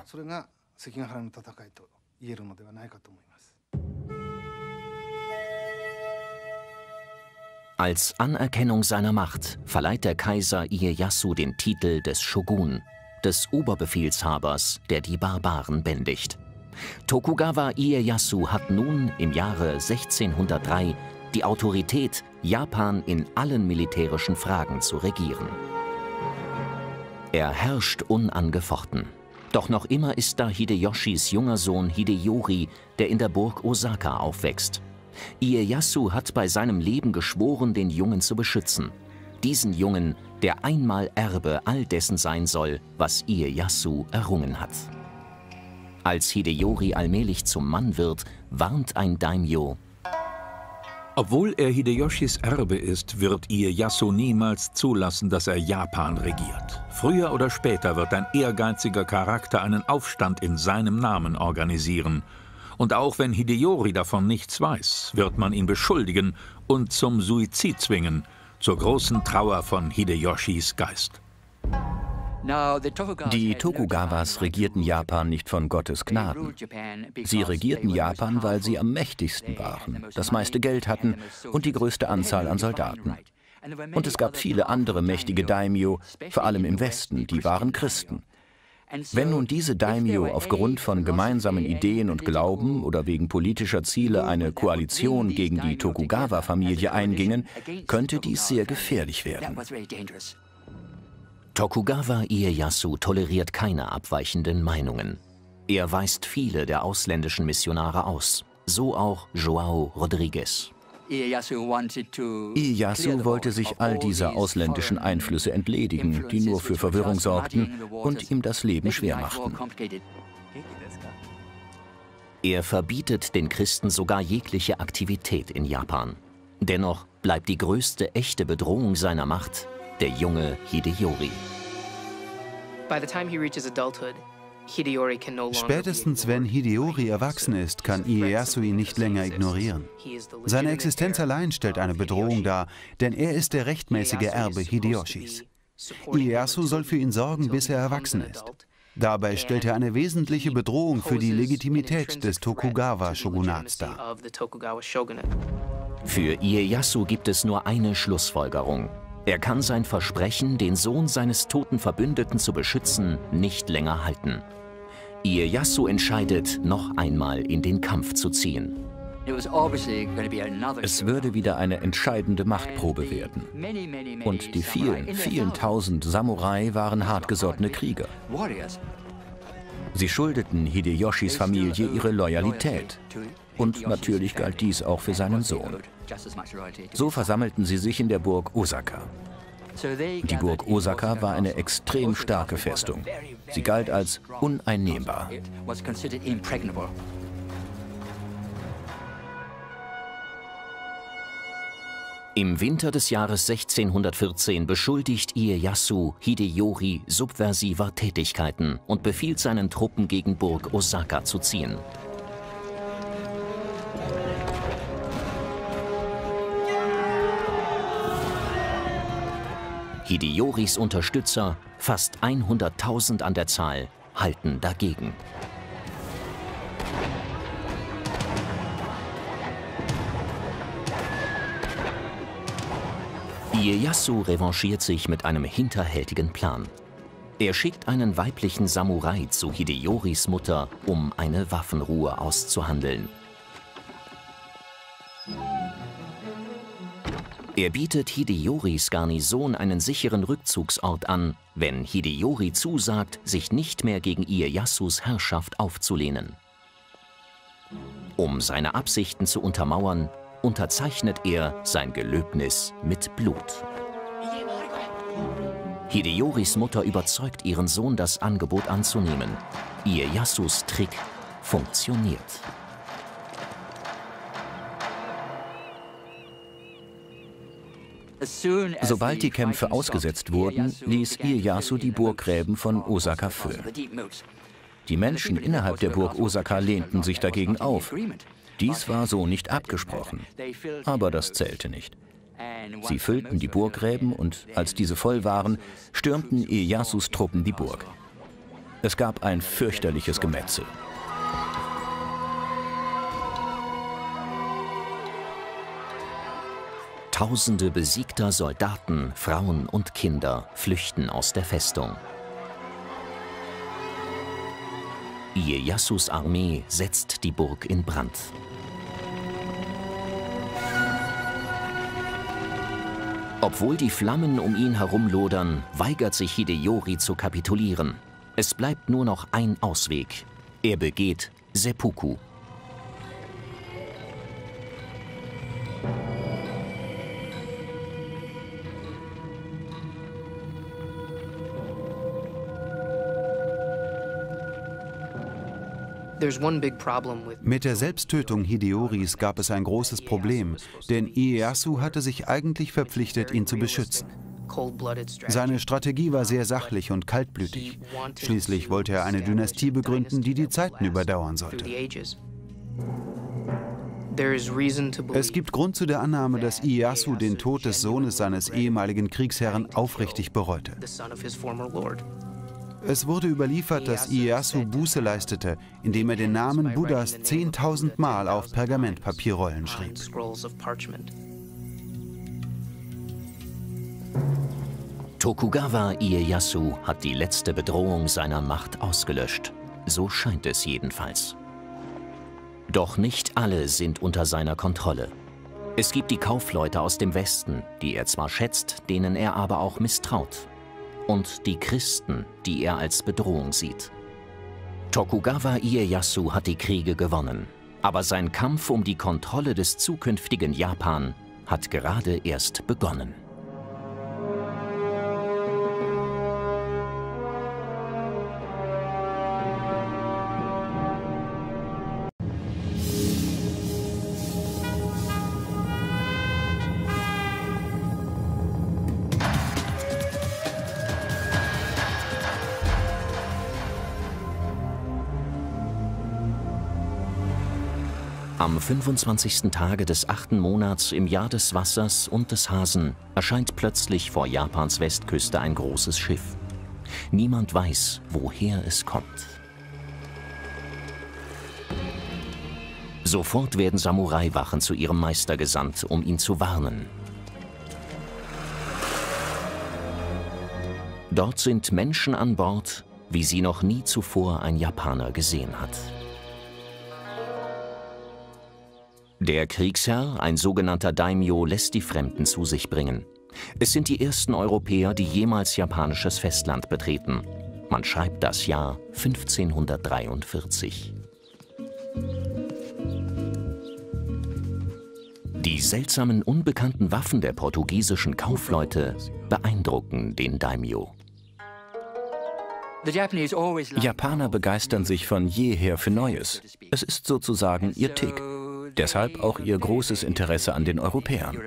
Als Anerkennung seiner Macht verleiht der Kaiser Ieyasu den Titel des Shogun, des Oberbefehlshabers, der die Barbaren bändigt. Tokugawa Ieyasu hat nun im Jahre 1603 die Autorität, Japan in allen militärischen Fragen zu regieren. Er herrscht unangefochten. Doch noch immer ist da Hideyoshis junger Sohn Hideyori, der in der Burg Osaka aufwächst. Ieyasu hat bei seinem Leben geschworen, den Jungen zu beschützen. Diesen Jungen, der einmal Erbe all dessen sein soll, was Ieyasu errungen hat. Als Hideyori allmählich zum Mann wird, warnt ein Daimyo: Obwohl er Hideyoshis Erbe ist, wird Ieyasu niemals zulassen, dass er Japan regiert. Früher oder später wird ein ehrgeiziger Charakter einen Aufstand in seinem Namen organisieren. Und auch wenn Hideyori davon nichts weiß, wird man ihn beschuldigen und zum Suizid zwingen, zur großen Trauer von Hideyoshis Geist. Die Tokugawas regierten Japan nicht von Gottes Gnaden. Sie regierten Japan, weil sie am mächtigsten waren, das meiste Geld hatten und die größte Anzahl an Soldaten. Und es gab viele andere mächtige Daimyo, vor allem im Westen, die waren Christen. Wenn nun diese Daimyo aufgrund von gemeinsamen Ideen und Glauben oder wegen politischer Ziele eine Koalition gegen die Tokugawa-Familie eingingen, könnte dies sehr gefährlich werden. Tokugawa Ieyasu toleriert keine abweichenden Meinungen. Er weist viele der ausländischen Missionare aus, so auch João Rodrigues. Ieyasu wollte sich all dieser ausländischen Einflüsse entledigen, die nur für Verwirrung sorgten und ihm das Leben schwer machten. Er verbietet den Christen sogar jegliche Aktivität in Japan. Dennoch bleibt die größte echte Bedrohung seiner Macht der junge Hideyori. Spätestens wenn Hideyori erwachsen ist, kann Ieyasu ihn nicht länger ignorieren. Seine Existenz allein stellt eine Bedrohung dar, denn er ist der rechtmäßige Erbe Hideyoshis. Ieyasu soll für ihn sorgen, bis er erwachsen ist. Dabei stellt er eine wesentliche Bedrohung für die Legitimität des Tokugawa-Shogunats dar. Für Ieyasu gibt es nur eine Schlussfolgerung. Er kann sein Versprechen, den Sohn seines toten Verbündeten zu beschützen, nicht länger halten. Ieyasu entscheidet, noch einmal in den Kampf zu ziehen. Es würde wieder eine entscheidende Machtprobe werden. Und die vielen, vielen tausend Samurai waren hartgesottene Krieger. Sie schuldeten Hideyoshis Familie ihre Loyalität. Und natürlich galt dies auch für seinen Sohn. So versammelten sie sich in der Burg Osaka. Die Burg Osaka war eine extrem starke Festung. Sie galt als uneinnehmbar. Im Winter des Jahres 1614 beschuldigt Ieyasu Hideyori subversiver Tätigkeiten und befiehlt seinen Truppen, gegen Burg Osaka zu ziehen. Hideyoris Unterstützer, fast 100.000 an der Zahl, halten dagegen. Ieyasu revanchiert sich mit einem hinterhältigen Plan. Er schickt einen weiblichen Samurai zu Hideyoris Mutter, um eine Waffenruhe auszuhandeln. Er bietet Hideyoris Garnison einen sicheren Rückzugsort an, wenn Hideyori zusagt, sich nicht mehr gegen Ieyasus Herrschaft aufzulehnen. Um seine Absichten zu untermauern, unterzeichnet er sein Gelöbnis mit Blut. Hideyoris Mutter überzeugt ihren Sohn, das Angebot anzunehmen. Ieyasus Trick funktioniert. Sobald die Kämpfe ausgesetzt wurden, ließ Ieyasu die Burggräben von Osaka füllen. Die Menschen innerhalb der Burg Osaka lehnten sich dagegen auf. Dies war so nicht abgesprochen, aber das zählte nicht. Sie füllten die Burggräben und als diese voll waren, stürmten Ieyasus Truppen die Burg. Es gab ein fürchterliches Gemetzel. Tausende besiegter Soldaten, Frauen und Kinder flüchten aus der Festung. Ieyasus Armee setzt die Burg in Brand. Obwohl die Flammen um ihn herumlodern, weigert sich Hideyori zu kapitulieren. Es bleibt nur noch ein Ausweg. Er begeht Seppuku. Mit der Selbsttötung Hideyoris gab es ein großes Problem, denn Ieyasu hatte sich eigentlich verpflichtet, ihn zu beschützen. Seine Strategie war sehr sachlich und kaltblütig. Schließlich wollte er eine Dynastie begründen, die die Zeiten überdauern sollte. Es gibt Grund zu der Annahme, dass Ieyasu den Tod des Sohnes seines ehemaligen Kriegsherren aufrichtig bereute. Es wurde überliefert, dass Ieyasu Buße leistete, indem er den Namen Buddhas 10.000 Mal auf Pergamentpapierrollen schrieb. Tokugawa Ieyasu hat die letzte Bedrohung seiner Macht ausgelöscht. So scheint es jedenfalls. Doch nicht alle sind unter seiner Kontrolle. Es gibt die Kaufleute aus dem Westen, die er zwar schätzt, denen er aber auch misstraut. Und die Christen, die er als Bedrohung sieht. Tokugawa Ieyasu hat die Kriege gewonnen, aber sein Kampf um die Kontrolle des zukünftigen Japan hat gerade erst begonnen. Am 25. Tage des 8. Monats im Jahr des Wassers und des Hasen erscheint plötzlich vor Japans Westküste ein großes Schiff. Niemand weiß, woher es kommt. Sofort werden Samurai-Wachen zu ihrem Meister gesandt, um ihn zu warnen. Dort sind Menschen an Bord, wie sie noch nie zuvor ein Japaner gesehen hat. Der Kriegsherr, ein sogenannter Daimyo, lässt die Fremden zu sich bringen. Es sind die ersten Europäer, die jemals japanisches Festland betreten. Man schreibt das Jahr 1543. Die seltsamen, unbekannten Waffen der portugiesischen Kaufleute beeindrucken den Daimyo. Japaner begeistern sich von jeher für Neues. Es ist sozusagen ihr Tick. Deshalb auch ihr großes Interesse an den Europäern.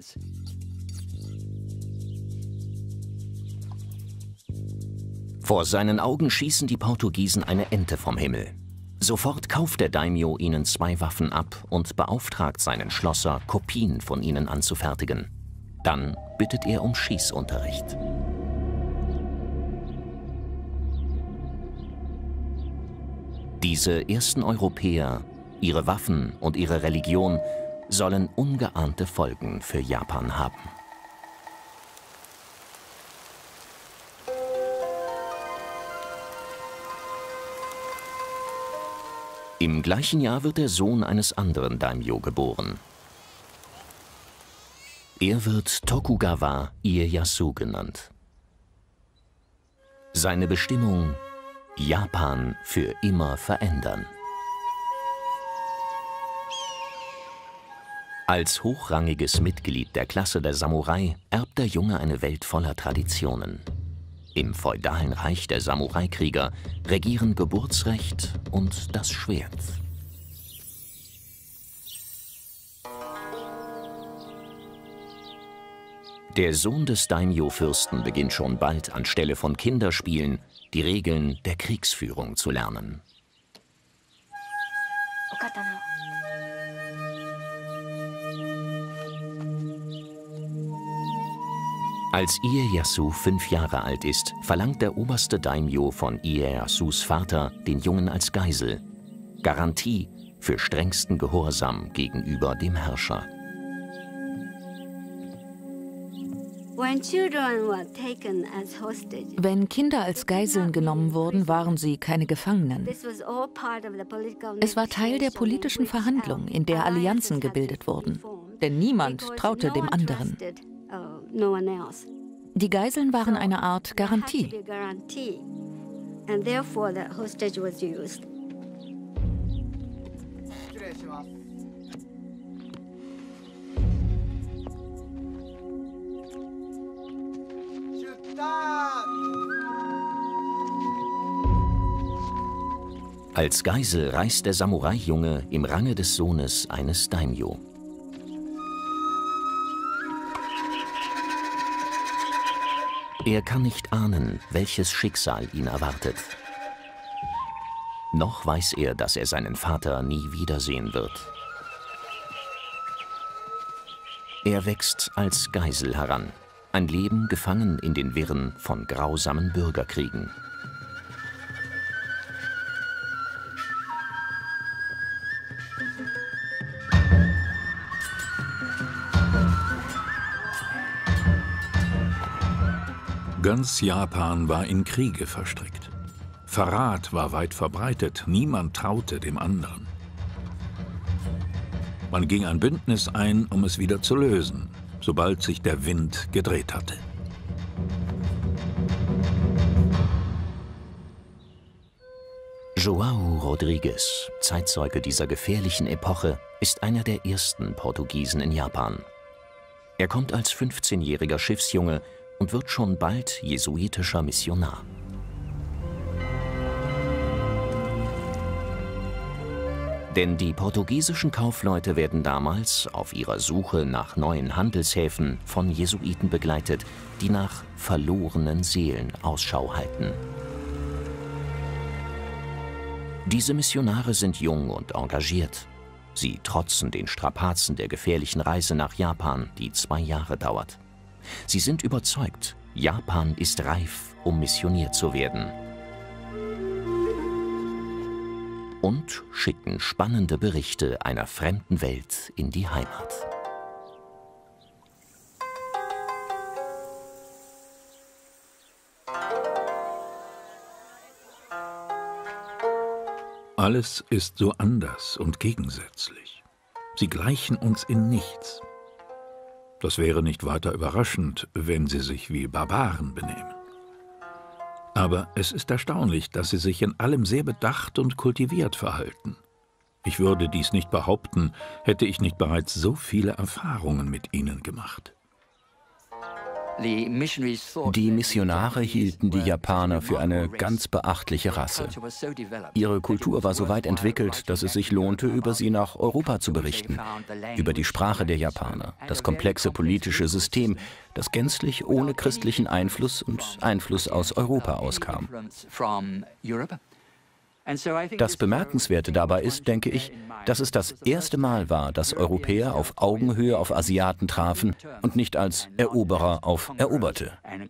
Vor seinen Augen schießen die Portugiesen eine Ente vom Himmel. Sofort kauft der Daimyo ihnen 2 Waffen ab und beauftragt seinen Schlosser, Kopien von ihnen anzufertigen. Dann bittet er um Schießunterricht. Diese ersten Europäer, ihre Waffen und ihre Religion sollen ungeahnte Folgen für Japan haben. Im gleichen Jahr wird der Sohn eines anderen Daimyo geboren. Er wird Tokugawa Ieyasu genannt. Seine Bestimmung: Japan für immer verändern. Als hochrangiges Mitglied der Klasse der Samurai erbt der Junge eine Welt voller Traditionen. Im feudalen Reich der Samurai-Krieger regieren Geburtsrecht und das Schwert. Der Sohn des Daimyo-Fürsten beginnt schon bald anstelle von Kinderspielen die Regeln der Kriegsführung zu lernen. Als Ieyasu 5 Jahre alt ist, verlangt der oberste Daimyo von Ieyasus Vater den Jungen als Geisel. Garantie für strengsten Gehorsam gegenüber dem Herrscher. Wenn Kinder als Geiseln genommen wurden, waren sie keine Gefangenen. Es war Teil der politischen Verhandlung, in der Allianzen gebildet wurden. Denn niemand traute dem anderen. Die Geiseln waren eine Art Garantie. Als Geisel reist der Samurai-Junge im Range des Sohnes eines Daimyo. Er kann nicht ahnen, welches Schicksal ihn erwartet. Noch weiß er, dass er seinen Vater nie wiedersehen wird. Er wächst als Geisel heran, ein Leben gefangen in den Wirren von grausamen Bürgerkriegen. Ganz Japan war in Kriege verstrickt. Verrat war weit verbreitet, niemand traute dem anderen. Man ging ein Bündnis ein, um es wieder zu lösen, sobald sich der Wind gedreht hatte. João Rodrigues, Zeitzeuge dieser gefährlichen Epoche, ist einer der ersten Portugiesen in Japan. Er kommt als 15-jähriger Schiffsjunge und wird schon bald jesuitischer Missionar. Denn die portugiesischen Kaufleute werden damals auf ihrer Suche nach neuen Handelshäfen von Jesuiten begleitet, die nach verlorenen Seelen Ausschau halten. Diese Missionare sind jung und engagiert. Sie trotzen den Strapazen der gefährlichen Reise nach Japan, die 2 Jahre dauert. Sie sind überzeugt, Japan ist reif, um missioniert zu werden. Und schicken spannende Berichte einer fremden Welt in die Heimat. Alles ist so anders und gegensätzlich. Sie gleichen uns in nichts. Das wäre nicht weiter überraschend, wenn sie sich wie Barbaren benehmen. Aber es ist erstaunlich, dass sie sich in allem sehr bedacht und kultiviert verhalten. Ich würde dies nicht behaupten, hätte ich nicht bereits so viele Erfahrungen mit ihnen gemacht. Die Missionare hielten die Japaner für eine ganz beachtliche Rasse. Ihre Kultur war so weit entwickelt, dass es sich lohnte, über sie nach Europa zu berichten. Über die Sprache der Japaner, das komplexe politische System, das gänzlich ohne christlichen Einfluss und Einfluss aus Europa auskam. Das Bemerkenswerte dabei ist, denke ich, dass es das erste Mal war, dass Europäer auf Augenhöhe auf Asiaten trafen und nicht als Eroberer auf Eroberte.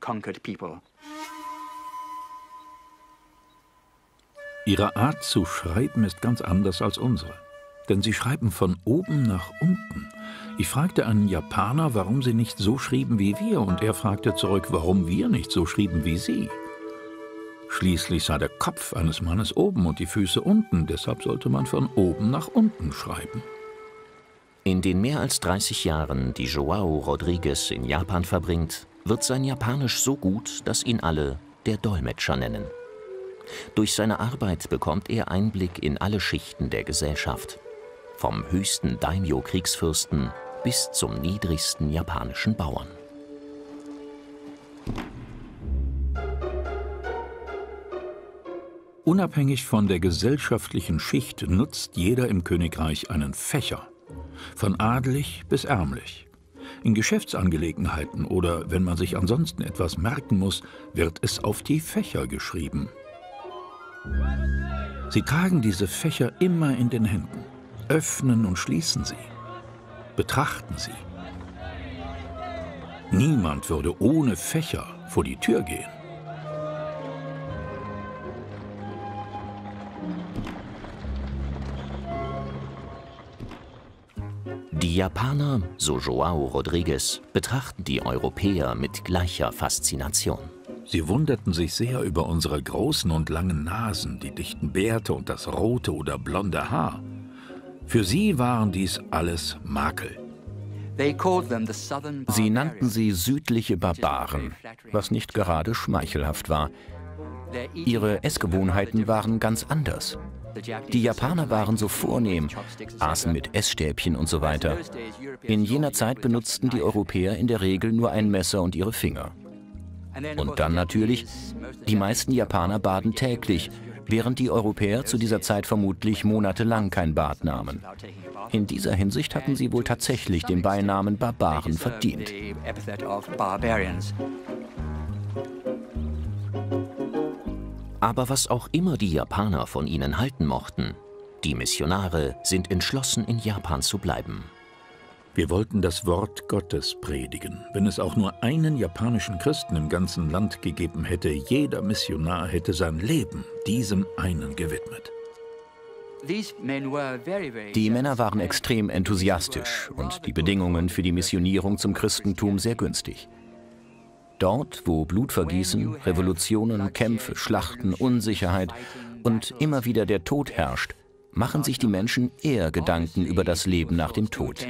Ihre Art zu schreiben ist ganz anders als unsere, denn sie schreiben von oben nach unten. Ich fragte einen Japaner, warum sie nicht so schrieben wie wir, und er fragte zurück, warum wir nicht so schrieben wie sie. Schließlich sei der Kopf eines Mannes oben und die Füße unten, deshalb sollte man von oben nach unten schreiben. In den mehr als 30 Jahren, die João Rodrigues in Japan verbringt, wird sein Japanisch so gut, dass ihn alle der Dolmetscher nennen. Durch seine Arbeit bekommt er Einblick in alle Schichten der Gesellschaft, vom höchsten Daimyo-Kriegsfürsten bis zum niedrigsten japanischen Bauern. Unabhängig von der gesellschaftlichen Schicht nutzt jeder im Königreich einen Fächer, von adelig bis ärmlich. In Geschäftsangelegenheiten oder wenn man sich ansonsten etwas merken muss, wird es auf die Fächer geschrieben. Sie tragen diese Fächer immer in den Händen, öffnen und schließen sie, betrachten sie. Niemand würde ohne Fächer vor die Tür gehen. Die Japaner, so João Rodrigues, betrachten die Europäer mit gleicher Faszination. Sie wunderten sich sehr über unsere großen und langen Nasen, die dichten Bärte und das rote oder blonde Haar. Für sie waren dies alles Makel. Sie nannten sie südliche Barbaren, was nicht gerade schmeichelhaft war. Ihre Essgewohnheiten waren ganz anders. Die Japaner waren so vornehm, aßen mit Essstäbchen und so weiter. In jener Zeit benutzten die Europäer in der Regel nur ein Messer und ihre Finger. Und dann natürlich, die meisten Japaner baden täglich, während die Europäer zu dieser Zeit vermutlich monatelang kein Bad nahmen. In dieser Hinsicht hatten sie wohl tatsächlich den Beinamen Barbaren verdient. Aber was auch immer die Japaner von ihnen halten mochten, die Missionare sind entschlossen, in Japan zu bleiben. Wir wollten das Wort Gottes predigen. Wenn es auch nur einen japanischen Christen im ganzen Land gegeben hätte, jeder Missionar hätte sein Leben diesem einen gewidmet. Die Männer waren extrem enthusiastisch und die Bedingungen für die Missionierung zum Christentum sehr günstig. Dort, wo Blutvergießen, Revolutionen, Kämpfe, Schlachten, Unsicherheit und immer wieder der Tod herrscht, machen sich die Menschen eher Gedanken über das Leben nach dem Tod.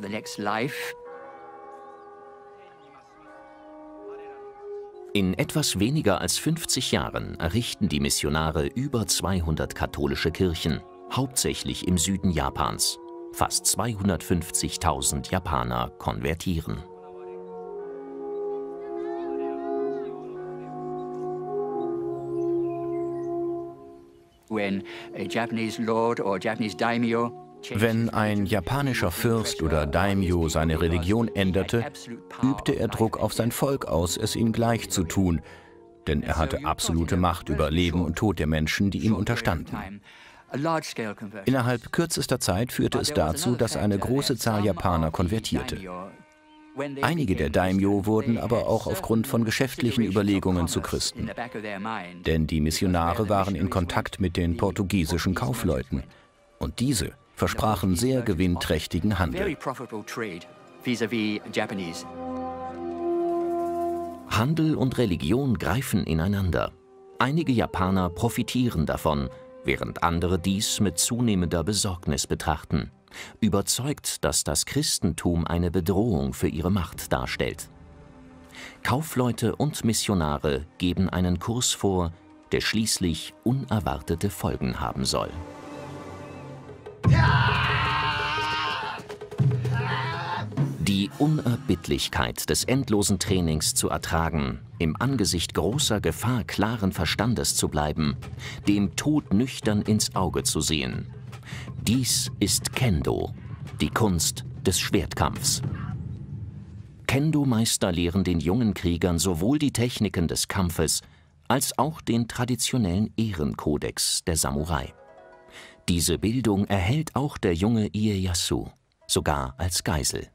In etwas weniger als 50 Jahren errichten die Missionare über 200 katholische Kirchen, hauptsächlich im Süden Japans. Fast 250.000 Japaner konvertieren. Wenn ein japanischer Fürst oder Daimyo seine Religion änderte, übte er Druck auf sein Volk aus, es ihm gleich zu tun, denn er hatte absolute Macht über Leben und Tod der Menschen, die ihm unterstanden. Innerhalb kürzester Zeit führte es dazu, dass eine große Zahl Japaner konvertierte. Einige der Daimyo wurden aber auch aufgrund von geschäftlichen Überlegungen zu Christen. Denn die Missionare waren in Kontakt mit den portugiesischen Kaufleuten. Und diese versprachen sehr gewinnträchtigen Handel. Handel und Religion greifen ineinander. Einige Japaner profitieren davon, während andere dies mit zunehmender Besorgnis betrachten. Überzeugt, dass das Christentum eine Bedrohung für ihre Macht darstellt. Kaufleute und Missionare geben einen Kurs vor, der schließlich unerwartete Folgen haben soll. Die Unerbittlichkeit des endlosen Trainings zu ertragen, im Angesicht großer Gefahr klaren Verstandes zu bleiben, dem Tod nüchtern ins Auge zu sehen. Dies ist Kendo, die Kunst des Schwertkampfs. Kendo-Meister lehren den jungen Kriegern sowohl die Techniken des Kampfes als auch den traditionellen Ehrenkodex der Samurai. Diese Bildung erhält auch der junge Ieyasu, sogar als Geisel.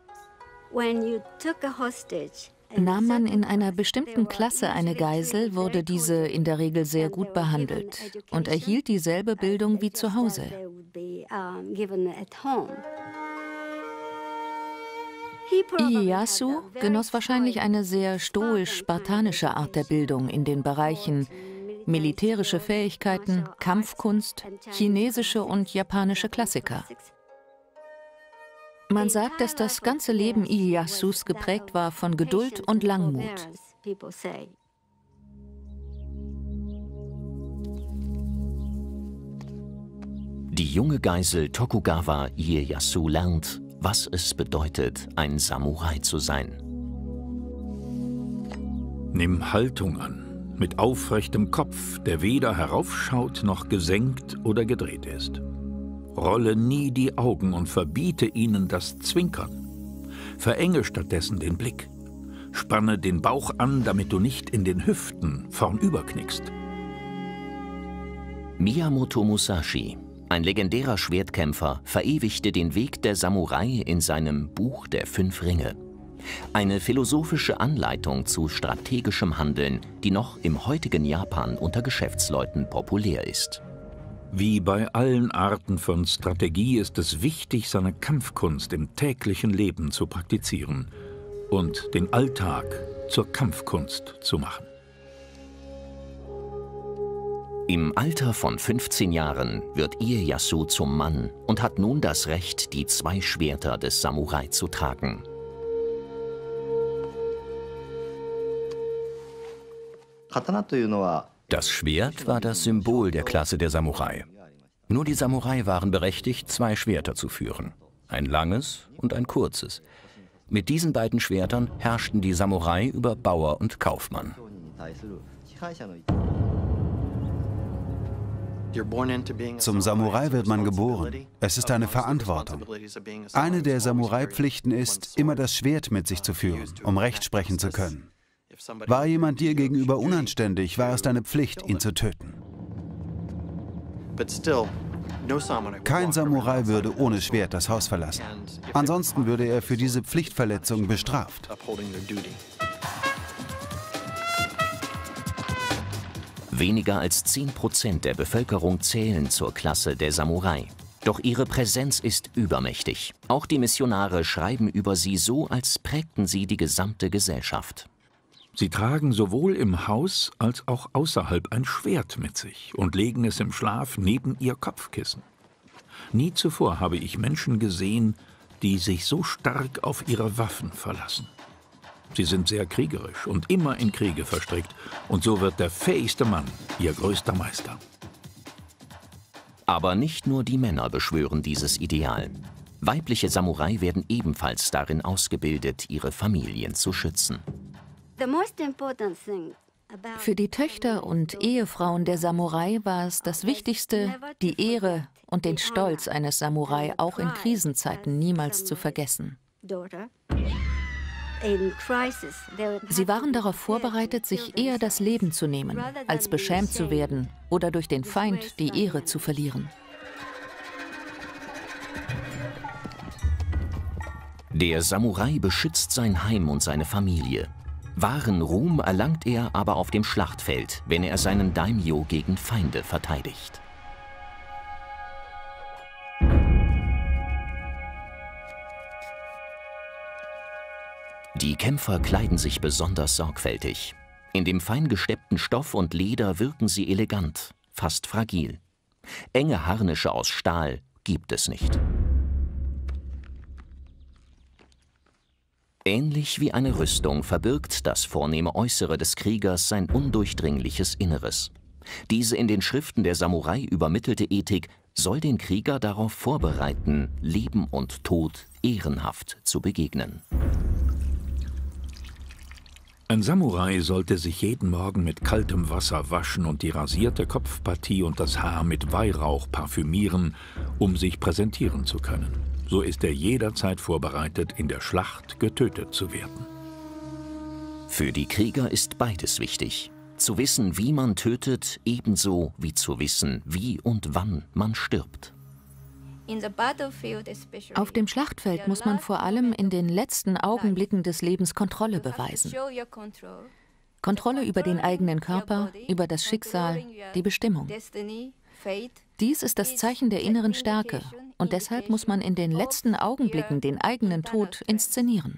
Nahm man in einer bestimmten Klasse eine Geisel, wurde diese in der Regel sehr gut behandelt und erhielt dieselbe Bildung wie zu Hause. Ieyasu genoss wahrscheinlich eine sehr stoisch-spartanische Art der Bildung in den Bereichen militärische Fähigkeiten, Kampfkunst, chinesische und japanische Klassiker. Man sagt, dass das ganze Leben Ieyasus geprägt war von Geduld und Langmut. Die junge Geisel Tokugawa Ieyasu lernt, was es bedeutet, ein Samurai zu sein. Nimm Haltung an, mit aufrechtem Kopf, der weder heraufschaut noch gesenkt oder gedreht ist. Rolle nie die Augen und verbiete ihnen das Zwinkern. Verenge stattdessen den Blick. Spanne den Bauch an, damit du nicht in den Hüften vornüberknickst. Miyamoto Musashi, ein legendärer Schwertkämpfer, verewigte den Weg der Samurai in seinem Buch der 5 Ringe. Eine philosophische Anleitung zu strategischem Handeln, die noch im heutigen Japan unter Geschäftsleuten populär ist. Wie bei allen Arten von Strategie ist es wichtig, seine Kampfkunst im täglichen Leben zu praktizieren und den Alltag zur Kampfkunst zu machen. Im Alter von 15 Jahren wird Ieyasu zum Mann und hat nun das Recht, die 2 Schwerter des Samurai zu tragen. Das Schwert war das Symbol der Klasse der Samurai. Nur die Samurai waren berechtigt, 2 Schwerter zu führen. Ein langes und ein kurzes. Mit diesen beiden Schwertern herrschten die Samurai über Bauer und Kaufmann. Zum Samurai wird man geboren. Es ist eine Verantwortung. Eine der Samurai-Pflichten ist, immer das Schwert mit sich zu führen, um Recht sprechen zu können. War jemand dir gegenüber unanständig, war es deine Pflicht, ihn zu töten. Kein Samurai würde ohne Schwert das Haus verlassen. Ansonsten würde er für diese Pflichtverletzung bestraft. Weniger als 10% der Bevölkerung zählen zur Klasse der Samurai. Doch ihre Präsenz ist übermächtig. Auch die Missionare schreiben über sie so, als prägten sie die gesamte Gesellschaft. Sie tragen sowohl im Haus als auch außerhalb ein Schwert mit sich und legen es im Schlaf neben ihr Kopfkissen. Nie zuvor habe ich Menschen gesehen, die sich so stark auf ihre Waffen verlassen. Sie sind sehr kriegerisch und immer in Kriege verstrickt, und so wird der fähigste Mann ihr größter Meister. Aber nicht nur die Männer beschwören dieses Ideal. Weibliche Samurai werden ebenfalls darin ausgebildet, ihre Familien zu schützen. Für die Töchter und Ehefrauen der Samurai war es das Wichtigste, die Ehre und den Stolz eines Samurai auch in Krisenzeiten niemals zu vergessen. Sie waren darauf vorbereitet, sich eher das Leben zu nehmen, als beschämt zu werden oder durch den Feind die Ehre zu verlieren. Der Samurai beschützt sein Heim und seine Familie. Wahren Ruhm erlangt er aber auf dem Schlachtfeld, wenn er seinen Daimyo gegen Feinde verteidigt. Die Kämpfer kleiden sich besonders sorgfältig. In dem fein gesteppten Stoff und Leder wirken sie elegant, fast fragil. Enge Harnische aus Stahl gibt es nicht. Ähnlich wie eine Rüstung verbirgt das vornehme Äußere des Kriegers sein undurchdringliches Inneres. Diese in den Schriften der Samurai übermittelte Ethik soll den Krieger darauf vorbereiten, Leben und Tod ehrenhaft zu begegnen. Ein Samurai sollte sich jeden Morgen mit kaltem Wasser waschen und die rasierte Kopfpartie und das Haar mit Weihrauch parfümieren, um sich präsentieren zu können. So ist er jederzeit vorbereitet, in der Schlacht getötet zu werden. Für die Krieger ist beides wichtig. Zu wissen, wie man tötet, ebenso wie zu wissen, wie und wann man stirbt. Auf dem Schlachtfeld muss man vor allem in den letzten Augenblicken des Lebens Kontrolle beweisen. Kontrolle über den eigenen Körper, über das Schicksal, die Bestimmung. Dies ist das Zeichen der inneren Stärke und deshalb muss man in den letzten Augenblicken den eigenen Tod inszenieren.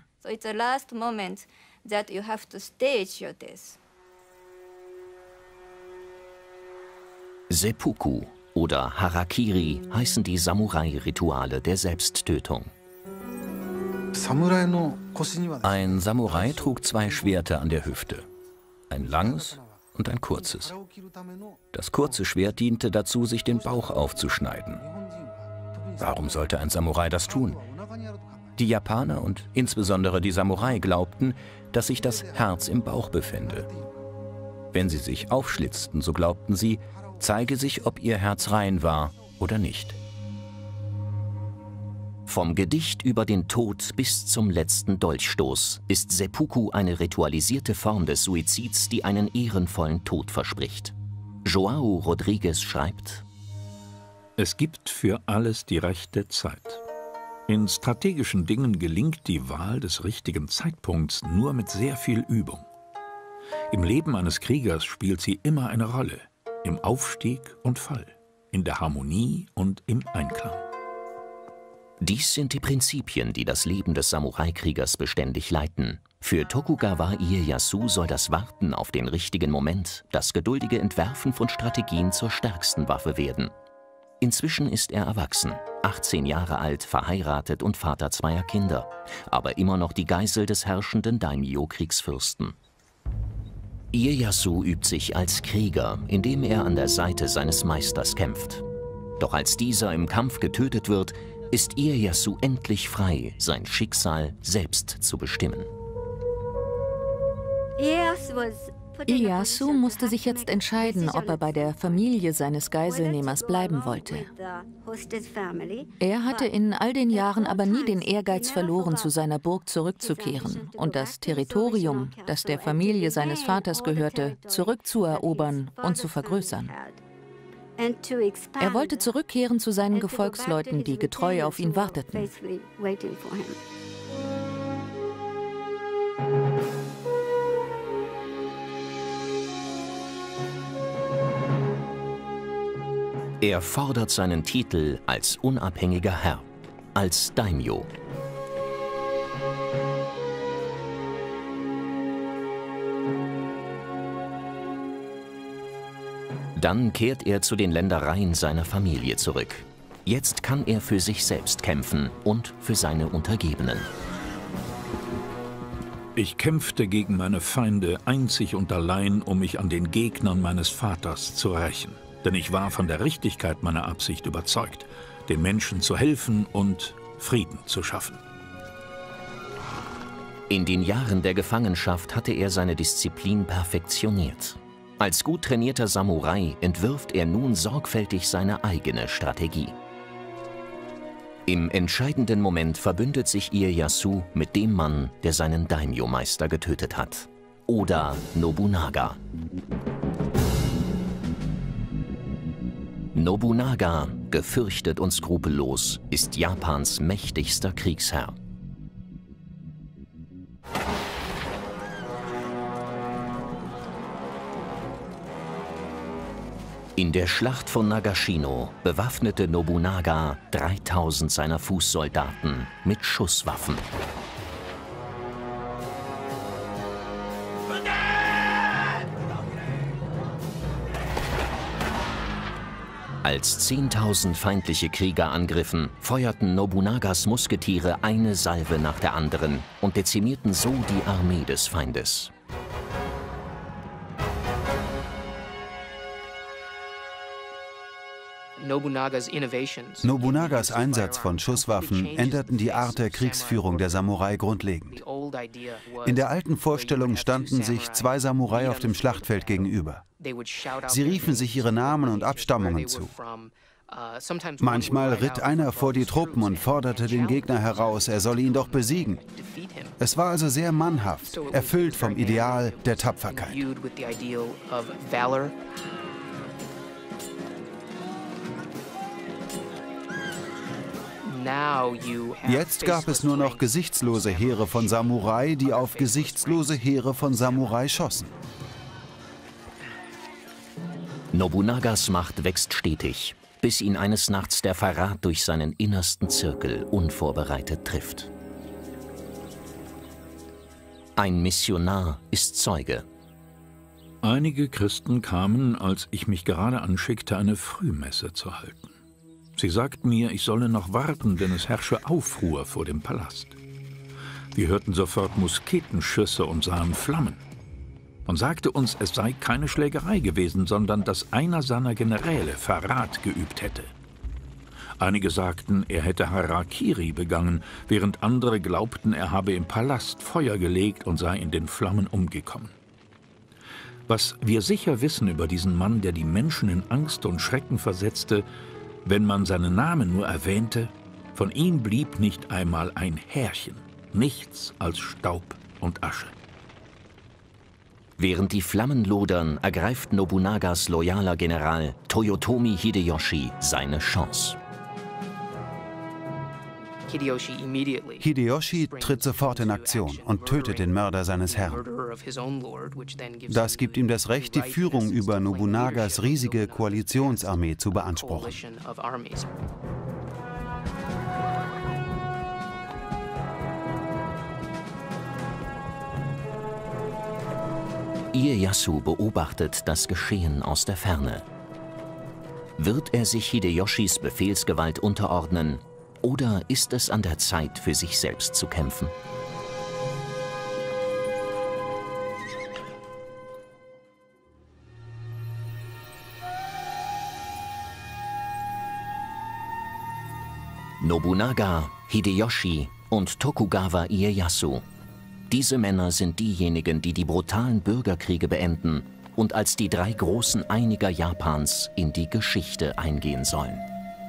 Seppuku oder Harakiri heißen die Samurai-Rituale der Selbsttötung. Ein Samurai trug 2 Schwerter an der Hüfte, ein langes und ein kurzes. Das kurze Schwert diente dazu, sich den Bauch aufzuschneiden. Warum sollte ein Samurai das tun? Die Japaner und insbesondere die Samurai glaubten, dass sich das Herz im Bauch befände. Wenn sie sich aufschlitzten, so glaubten sie, zeige sich, ob ihr Herz rein war oder nicht. Vom Gedicht über den Tod bis zum letzten Dolchstoß ist Seppuku eine ritualisierte Form des Suizids, die einen ehrenvollen Tod verspricht. João Rodrigues schreibt: Es gibt für alles die rechte Zeit. In strategischen Dingen gelingt die Wahl des richtigen Zeitpunkts nur mit sehr viel Übung. Im Leben eines Kriegers spielt sie immer eine Rolle. Im Aufstieg und Fall, in der Harmonie und im Einklang. Dies sind die Prinzipien, die das Leben des Samurai-Kriegers beständig leiten. Für Tokugawa Ieyasu soll das Warten auf den richtigen Moment, das geduldige Entwerfen von Strategien zur stärksten Waffe werden. Inzwischen ist er erwachsen, 18 Jahre alt, verheiratet und Vater 2 Kinder, aber immer noch die Geisel des herrschenden Daimyo-Kriegsfürsten. Ieyasu übt sich als Krieger, indem er an der Seite seines Meisters kämpft. Doch als dieser im Kampf getötet wird, ist Ieyasu endlich frei, sein Schicksal selbst zu bestimmen. Ieyasu musste sich jetzt entscheiden, ob er bei der Familie seines Geiselnehmers bleiben wollte. Er hatte in all den Jahren aber nie den Ehrgeiz verloren, zu seiner Burg zurückzukehren und das Territorium, das der Familie seines Vaters gehörte, zurückzuerobern und zu vergrößern. Er wollte zurückkehren zu seinen Gefolgsleuten, die getreu auf ihn warteten. Er fordert seinen Titel als unabhängiger Herr, als Daimyo. Dann kehrt er zu den Ländereien seiner Familie zurück. Jetzt kann er für sich selbst kämpfen und für seine Untergebenen. Ich kämpfte gegen meine Feinde einzig und allein, um mich an den Gegnern meines Vaters zu rächen. Denn ich war von der Richtigkeit meiner Absicht überzeugt, den Menschen zu helfen und Frieden zu schaffen. In den Jahren der Gefangenschaft hatte er seine Disziplin perfektioniert. Als gut trainierter Samurai entwirft er nun sorgfältig seine eigene Strategie. Im entscheidenden Moment verbündet sich Ieyasu mit dem Mann, der seinen Daimyo-Meister getötet hat, Oda Nobunaga. Nobunaga, gefürchtet und skrupellos, ist Japans mächtigster Kriegsherr. In der Schlacht von Nagashino bewaffnete Nobunaga 3000 seiner Fußsoldaten mit Schusswaffen. Als 10.000 feindliche Krieger angriffen, feuerten Nobunagas Musketiere eine Salve nach der anderen und dezimierten so die Armee des Feindes. Nobunagas Einsatz von Schusswaffen änderten die Art der Kriegsführung der Samurai grundlegend. In der alten Vorstellung standen sich zwei Samurai auf dem Schlachtfeld gegenüber. Sie riefen sich ihre Namen und Abstammungen zu. Manchmal ritt einer vor die Truppen und forderte den Gegner heraus, er solle ihn doch besiegen. Es war also sehr mannhaft, erfüllt vom Ideal der Tapferkeit. Jetzt gab es nur noch gesichtslose Heere von Samurai, die auf gesichtslose Heere von Samurai schossen. Nobunagas Macht wächst stetig, bis ihn eines Nachts der Verrat durch seinen innersten Zirkel unvorbereitet trifft. Ein Missionar ist Zeuge. Einige Christen kamen, als ich mich gerade anschickte, eine Frühmesse zu halten. Sie sagten mir, ich solle noch warten, denn es herrsche Aufruhr vor dem Palast. Wir hörten sofort Musketenschüsse und sahen Flammen. Man sagte uns, es sei keine Schlägerei gewesen, sondern dass einer seiner Generäle Verrat geübt hätte. Einige sagten, er hätte Harakiri begangen, während andere glaubten, er habe im Palast Feuer gelegt und sei in den Flammen umgekommen. Was wir sicher wissen über diesen Mann, der die Menschen in Angst und Schrecken versetzte, wenn man seinen Namen nur erwähnte, von ihm blieb nicht einmal ein Härchen, nichts als Staub und Asche. Während die Flammen lodern, ergreift Nobunagas loyaler General Toyotomi Hideyoshi seine Chance. Hideyoshi tritt sofort in Aktion und tötet den Mörder seines Herrn. Das gibt ihm das Recht, die Führung über Nobunagas riesige Koalitionsarmee zu beanspruchen. Ieyasu beobachtet das Geschehen aus der Ferne. Wird er sich Hideyoshis Befehlsgewalt unterordnen, oder ist es an der Zeit, für sich selbst zu kämpfen? Nobunaga, Hideyoshi und Tokugawa Ieyasu. Diese Männer sind diejenigen, die die brutalen Bürgerkriege beenden und als die drei großen Einiger Japans in die Geschichte eingehen sollen.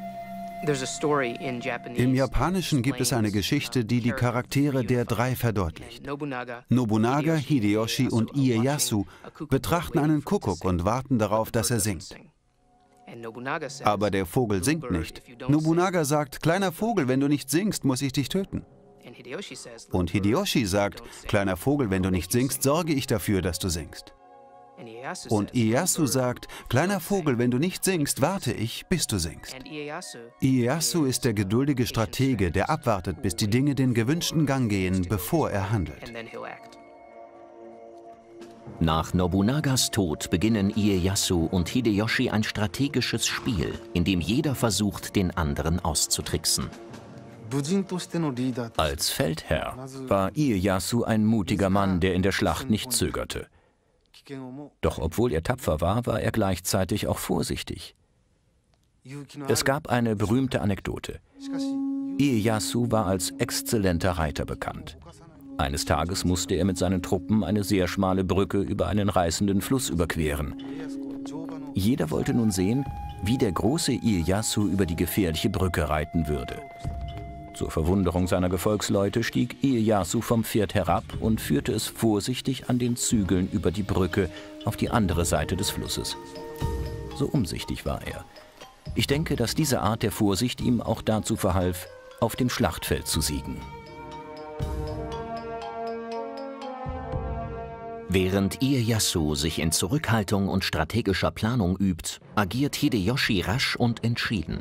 Im Japanischen gibt es eine Geschichte, die die Charaktere der drei verdeutlicht. Nobunaga, Hideyoshi und Ieyasu betrachten einen Kuckuck und warten darauf, dass er singt. Aber der Vogel singt nicht. Nobunaga sagt, kleiner Vogel, wenn du nicht singst, muss ich dich töten. Und Hideyoshi sagt, kleiner Vogel, wenn du nicht singst, sorge ich dafür, dass du singst. Und Ieyasu sagt, kleiner Vogel, wenn du nicht singst, warte ich, bis du singst. Ieyasu ist der geduldige Stratege, der abwartet, bis die Dinge den gewünschten Gang gehen, bevor er handelt. Nach Nobunagas Tod beginnen Ieyasu und Hideyoshi ein strategisches Spiel, in dem jeder versucht, den anderen auszutricksen. Als Feldherr war Ieyasu ein mutiger Mann, der in der Schlacht nicht zögerte. Doch obwohl er tapfer war, war er gleichzeitig auch vorsichtig. Es gab eine berühmte Anekdote. Ieyasu war als exzellenter Reiter bekannt. Eines Tages musste er mit seinen Truppen eine sehr schmale Brücke über einen reißenden Fluss überqueren. Jeder wollte nun sehen, wie der große Ieyasu über die gefährliche Brücke reiten würde. Zur Verwunderung seiner Gefolgsleute stieg Ieyasu vom Pferd herab und führte es vorsichtig an den Zügeln über die Brücke auf die andere Seite des Flusses. So umsichtig war er. Ich denke, dass diese Art der Vorsicht ihm auch dazu verhalf, auf dem Schlachtfeld zu siegen. Während Ieyasu sich in Zurückhaltung und strategischer Planung übt, agiert Hideyoshi rasch und entschieden.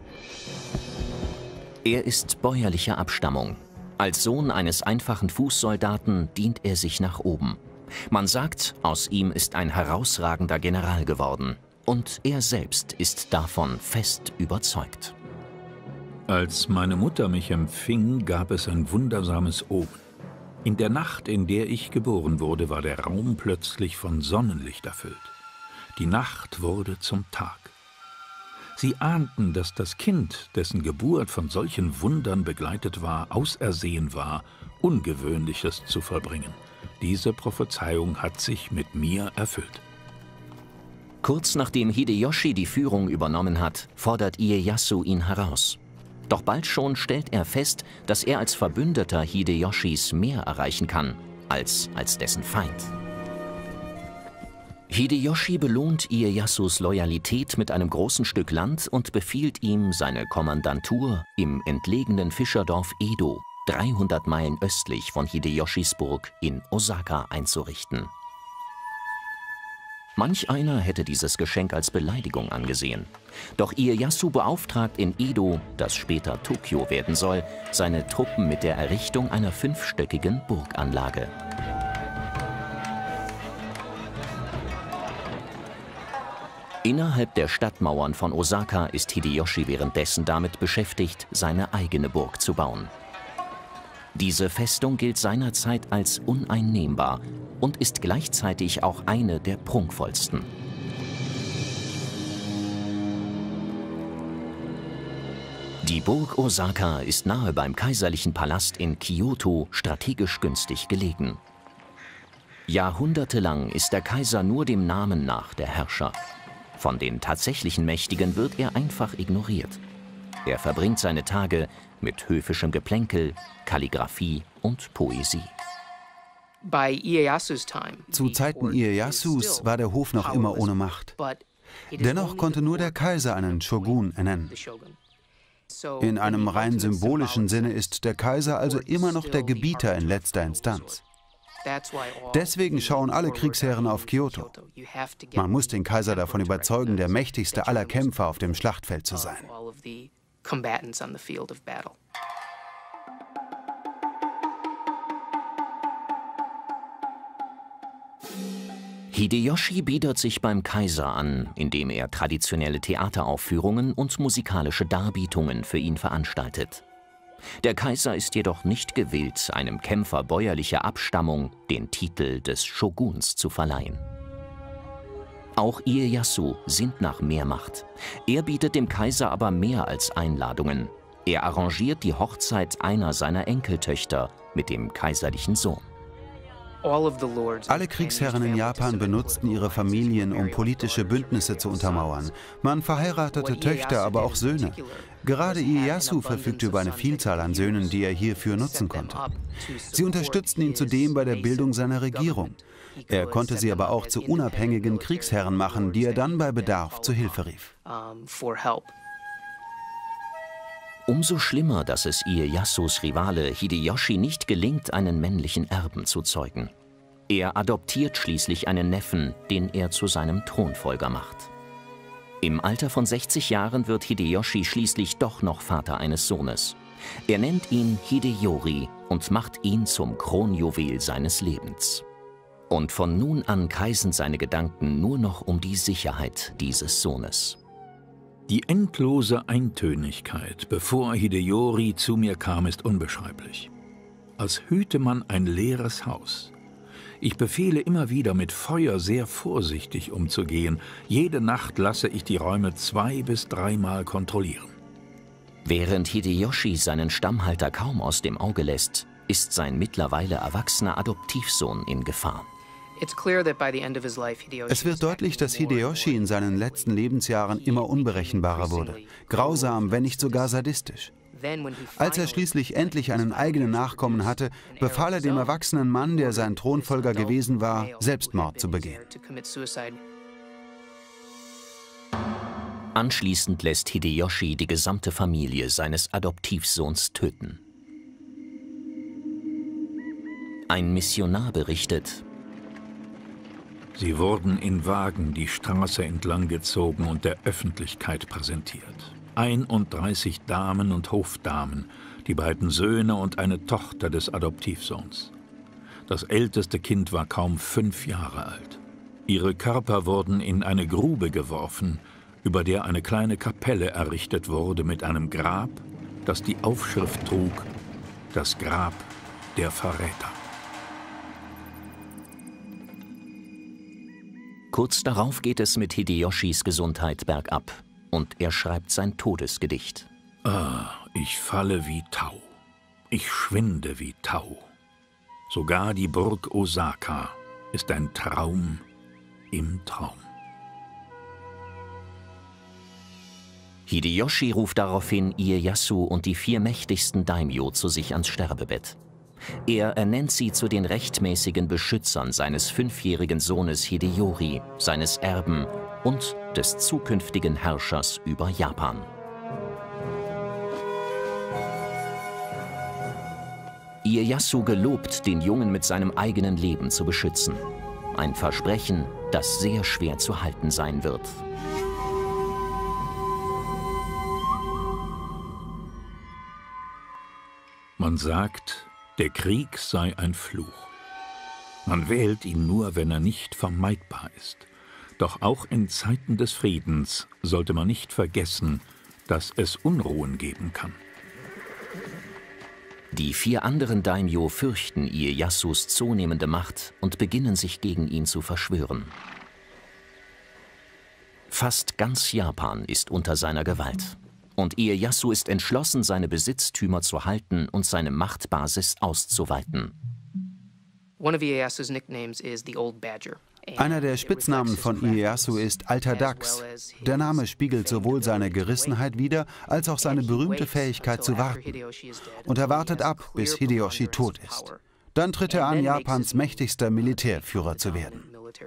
Er ist bäuerlicher Abstammung. Als Sohn eines einfachen Fußsoldaten dient er sich nach oben. Man sagt, aus ihm ist ein herausragender General geworden. Und er selbst ist davon fest überzeugt. Als meine Mutter mich empfing, gab es ein wundersames Omen. In der Nacht, in der ich geboren wurde, war der Raum plötzlich von Sonnenlicht erfüllt. Die Nacht wurde zum Tag. Sie ahnten, dass das Kind, dessen Geburt von solchen Wundern begleitet war, ausersehen war, Ungewöhnliches zu vollbringen. Diese Prophezeiung hat sich mit mir erfüllt. Kurz nachdem Hideyoshi die Führung übernommen hat, fordert Ieyasu ihn heraus. Doch bald schon stellt er fest, dass er als Verbündeter Hideyoshis mehr erreichen kann, als dessen Feind. Hideyoshi belohnt Ieyasus Loyalität mit einem großen Stück Land und befiehlt ihm, seine Kommandantur im entlegenen Fischerdorf Edo, 300 Meilen östlich von Hideyoshis Burg in Osaka, einzurichten. Manch einer hätte dieses Geschenk als Beleidigung angesehen. Doch Ieyasu beauftragt in Edo, das später Tokio werden soll, seine Truppen mit der Errichtung einer 5-stöckigen Burganlage. Innerhalb der Stadtmauern von Osaka ist Hideyoshi währenddessen damit beschäftigt, seine eigene Burg zu bauen. Diese Festung gilt seinerzeit als uneinnehmbar und ist gleichzeitig auch eine der prunkvollsten. Die Burg Osaka ist nahe beim kaiserlichen Palast in Kyoto strategisch günstig gelegen. Jahrhundertelang ist der Kaiser nur dem Namen nach der Herrscher. Von den tatsächlichen Mächtigen wird er einfach ignoriert. Er verbringt seine Tage mit höfischem Geplänkel, Kalligraphie und Poesie. Zu Zeiten Ieyasus war der Hof noch immer ohne Macht. Dennoch konnte nur der Kaiser einen Shogun ernennen. In einem rein symbolischen Sinne ist der Kaiser also immer noch der Gebieter in letzter Instanz. Deswegen schauen alle Kriegsherren auf Kyoto. Man muss den Kaiser davon überzeugen, der mächtigste aller Kämpfer auf dem Schlachtfeld zu sein. Hideyoshi bietet sich beim Kaiser an, indem er traditionelle Theateraufführungen und musikalische Darbietungen für ihn veranstaltet. Der Kaiser ist jedoch nicht gewillt, einem Kämpfer bäuerlicher Abstammung den Titel des Shoguns zu verleihen. Auch Ieyasu sinnt nach mehr Macht. Er bietet dem Kaiser aber mehr als Einladungen. Er arrangiert die Hochzeit einer seiner Enkeltöchter mit dem kaiserlichen Sohn. Alle Kriegsherren in Japan benutzten ihre Familien, um politische Bündnisse zu untermauern. Man verheiratete Töchter, aber auch Söhne. Gerade Ieyasu verfügte über eine Vielzahl an Söhnen, die er hierfür nutzen konnte. Sie unterstützten ihn zudem bei der Bildung seiner Regierung. Er konnte sie aber auch zu unabhängigen Kriegsherren machen, die er dann bei Bedarf zu Hilfe rief. Umso schlimmer, dass es Ieyasus Rivale Hideyoshi nicht gelingt, einen männlichen Erben zu zeugen. Er adoptiert schließlich einen Neffen, den er zu seinem Thronfolger macht. Im Alter von 60 Jahren wird Hideyoshi schließlich doch noch Vater eines Sohnes. Er nennt ihn Hideyori und macht ihn zum Kronjuwel seines Lebens. Und von nun an kreisen seine Gedanken nur noch um die Sicherheit dieses Sohnes. Die endlose Eintönigkeit, bevor Hideyori zu mir kam, ist unbeschreiblich. Als hüte man ein leeres Haus. Ich befehle immer wieder, mit Feuer sehr vorsichtig umzugehen. Jede Nacht lasse ich die Räume 2- bis 3-mal kontrollieren. Während Hideyoshi seinen Stammhalter kaum aus dem Auge lässt, ist sein mittlerweile erwachsener Adoptivsohn in Gefahr. Es wird deutlich, dass Hideyoshi in seinen letzten Lebensjahren immer unberechenbarer wurde. Grausam, wenn nicht sogar sadistisch. Als er schließlich endlich einen eigenen Nachkommen hatte, befahl er dem erwachsenen Mann, der sein Thronfolger gewesen war, Selbstmord zu begehen. Anschließend lässt Hideyoshi die gesamte Familie seines Adoptivsohns töten. Ein Missionar berichtet: Sie wurden in Wagen die Straße entlang gezogen und der Öffentlichkeit präsentiert. 31 Damen und Hofdamen, die beiden Söhne und eine Tochter des Adoptivsohns. Das älteste Kind war kaum 5 Jahre alt. Ihre Körper wurden in eine Grube geworfen, über der eine kleine Kapelle errichtet wurde mit einem Grab, das die Aufschrift trug: Das Grab der Verräter. Kurz darauf geht es mit Hideyoshis Gesundheit bergab und er schreibt sein Todesgedicht. Ich falle wie Tau, ich schwinde wie Tau. Sogar die Burg Osaka ist ein Traum im Traum. Hideyoshi ruft daraufhin Ieyasu und die 4 mächtigsten Daimyo zu sich ans Sterbebett. Er ernennt sie zu den rechtmäßigen Beschützern seines 5-jährigen Sohnes Hideyori, seines Erben und des zukünftigen Herrschers über Japan. Ieyasu gelobt, den Jungen mit seinem eigenen Leben zu beschützen. Ein Versprechen, das sehr schwer zu halten sein wird. Man sagt, der Krieg sei ein Fluch. Man wählt ihn nur, wenn er nicht vermeidbar ist. Doch auch in Zeiten des Friedens sollte man nicht vergessen, dass es Unruhen geben kann. Die 4 anderen Daimyo fürchten Ieyasus zunehmende Macht und beginnen sich gegen ihn zu verschwören. Fast ganz Japan ist unter seiner Gewalt. Und Ieyasu ist entschlossen, seine Besitztümer zu halten und seine Machtbasis auszuweiten. Einer der Spitznamen von Ieyasu ist Alter Dachs. Der Name spiegelt sowohl seine Gerissenheit wider, als auch seine berühmte Fähigkeit zu warten. Und er wartet ab, bis Hideyoshi tot ist. Dann tritt er an, Japans mächtigster Militärführer zu werden.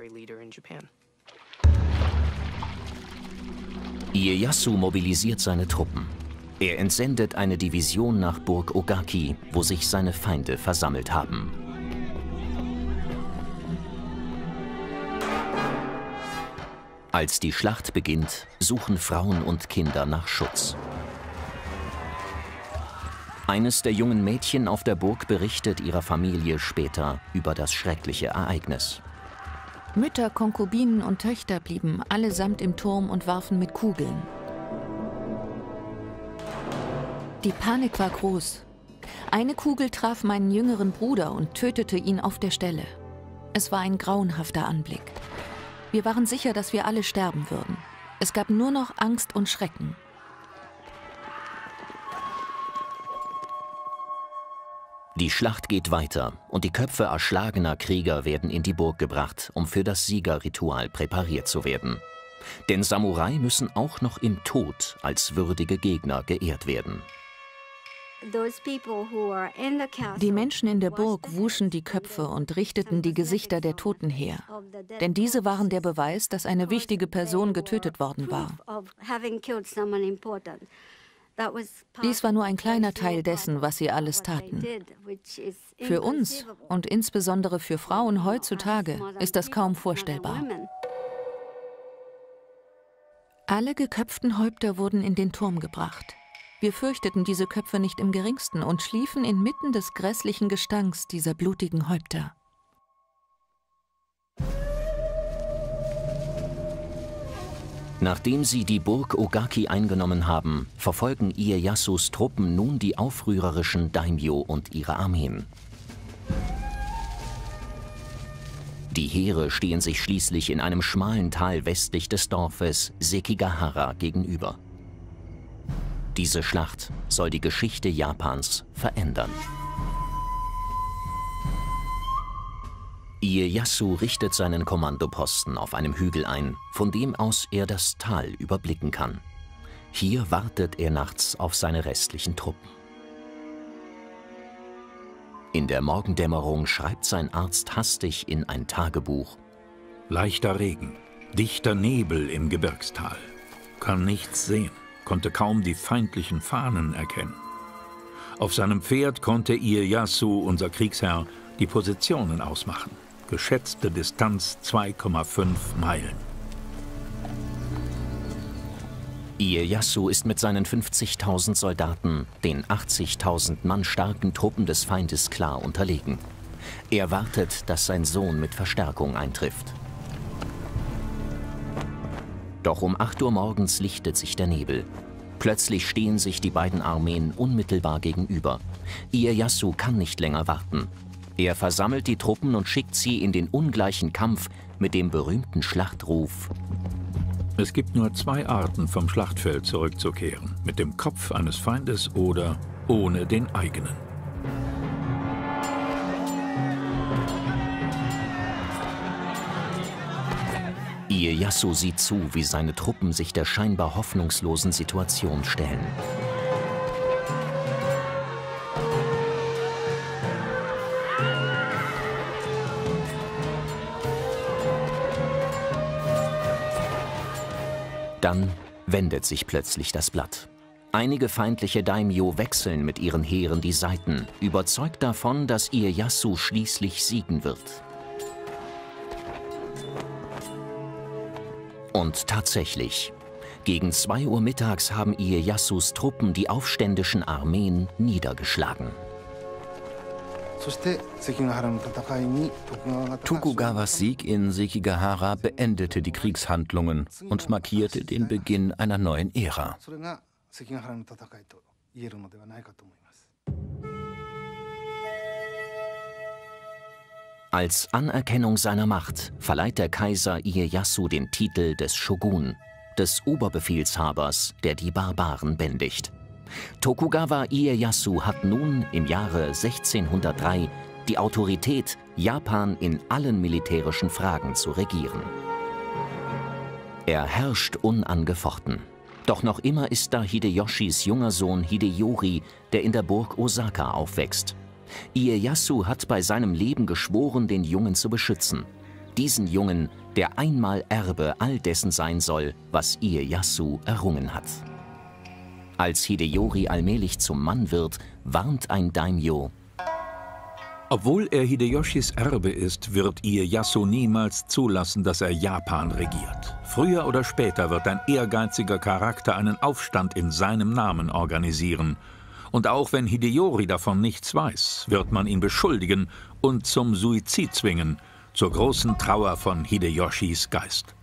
Ieyasu mobilisiert seine Truppen. Er entsendet eine Division nach Burg Ogaki, wo sich seine Feinde versammelt haben. Als die Schlacht beginnt, suchen Frauen und Kinder nach Schutz. Eines der jungen Mädchen auf der Burg berichtet ihrer Familie später über das schreckliche Ereignis. Mütter, Konkubinen und Töchter blieben allesamt im Turm und warfen mit Kugeln. Die Panik war groß. Eine Kugel traf meinen jüngeren Bruder und tötete ihn auf der Stelle. Es war ein grauenhafter Anblick. Wir waren sicher, dass wir alle sterben würden. Es gab nur noch Angst und Schrecken. Die Schlacht geht weiter und die Köpfe erschlagener Krieger werden in die Burg gebracht, um für das Siegerritual präpariert zu werden. Denn Samurai müssen auch noch im Tod als würdige Gegner geehrt werden. Die Menschen in der Burg wuschen die Köpfe und richteten die Gesichter der Toten her. Denn diese waren der Beweis, dass eine wichtige Person getötet worden war. Dies war nur ein kleiner Teil dessen, was sie alles taten. Für uns und insbesondere für Frauen heutzutage ist das kaum vorstellbar. Alle geköpften Häupter wurden in den Turm gebracht. Wir fürchteten diese Köpfe nicht im geringsten und schliefen inmitten des grässlichen Gestanks dieser blutigen Häupter. Nachdem sie die Burg Ogaki eingenommen haben, verfolgen Ieyasus Truppen nun die aufrührerischen Daimyo und ihre Armeen. Die Heere stehen sich schließlich in einem schmalen Tal westlich des Dorfes Sekigahara gegenüber. Diese Schlacht soll die Geschichte Japans verändern. Ieyasu richtet seinen Kommandoposten auf einem Hügel ein, von dem aus er das Tal überblicken kann. Hier wartet er nachts auf seine restlichen Truppen. In der Morgendämmerung schreibt sein Arzt hastig in ein Tagebuch: Leichter Regen, dichter Nebel im Gebirgstal. Kann nichts sehen, konnte kaum die feindlichen Fahnen erkennen. Auf seinem Pferd konnte Ieyasu, unser Kriegsherr, die Positionen ausmachen. Geschätzte Distanz 2,5 Meilen. Ieyasu ist mit seinen 50.000 Soldaten den 80.000 Mann starken Truppen des Feindes klar unterlegen. Er wartet, dass sein Sohn mit Verstärkung eintrifft. Doch um 8 Uhr morgens lichtet sich der Nebel. Plötzlich stehen sich die beiden Armeen unmittelbar gegenüber. Ieyasu kann nicht länger warten. Er versammelt die Truppen und schickt sie in den ungleichen Kampf mit dem berühmten Schlachtruf: Es gibt nur 2 Arten, vom Schlachtfeld zurückzukehren: mit dem Kopf eines Feindes oder ohne den eigenen. Ieyasu sieht zu, wie seine Truppen sich der scheinbar hoffnungslosen Situation stellen. Dann wendet sich plötzlich das Blatt. Einige feindliche Daimyo wechseln mit ihren Heeren die Seiten, überzeugt davon, dass Ieyasu schließlich siegen wird. Und tatsächlich, gegen 2 Uhr mittags haben Ieyasus Truppen die aufständischen Armeen niedergeschlagen. Tokugawas Sieg in Sekigahara beendete die Kriegshandlungen und markierte den Beginn einer neuen Ära. Als Anerkennung seiner Macht verleiht der Kaiser Ieyasu den Titel des Shogun, des Oberbefehlshabers, der die Barbaren bändigt. Tokugawa Ieyasu hat nun im Jahre 1603 die Autorität, Japan in allen militärischen Fragen zu regieren. Er herrscht unangefochten. Doch noch immer ist da Hideyoshis junger Sohn Hideyori, der in der Burg Osaka aufwächst. Ieyasu hat bei seinem Leben geschworen, den Jungen zu beschützen. Diesen Jungen, der einmal Erbe all dessen sein soll, was Ieyasu errungen hat. Als Hideyori allmählich zum Mann wird, warnt ein Daimyo: Obwohl er Hideyoshis Erbe ist, wird Ieyasu niemals zulassen, dass er Japan regiert. Früher oder später wird ein ehrgeiziger Charakter einen Aufstand in seinem Namen organisieren. Und auch wenn Hideyori davon nichts weiß, wird man ihn beschuldigen und zum Suizid zwingen, zur großen Trauer von Hideyoshis Geist.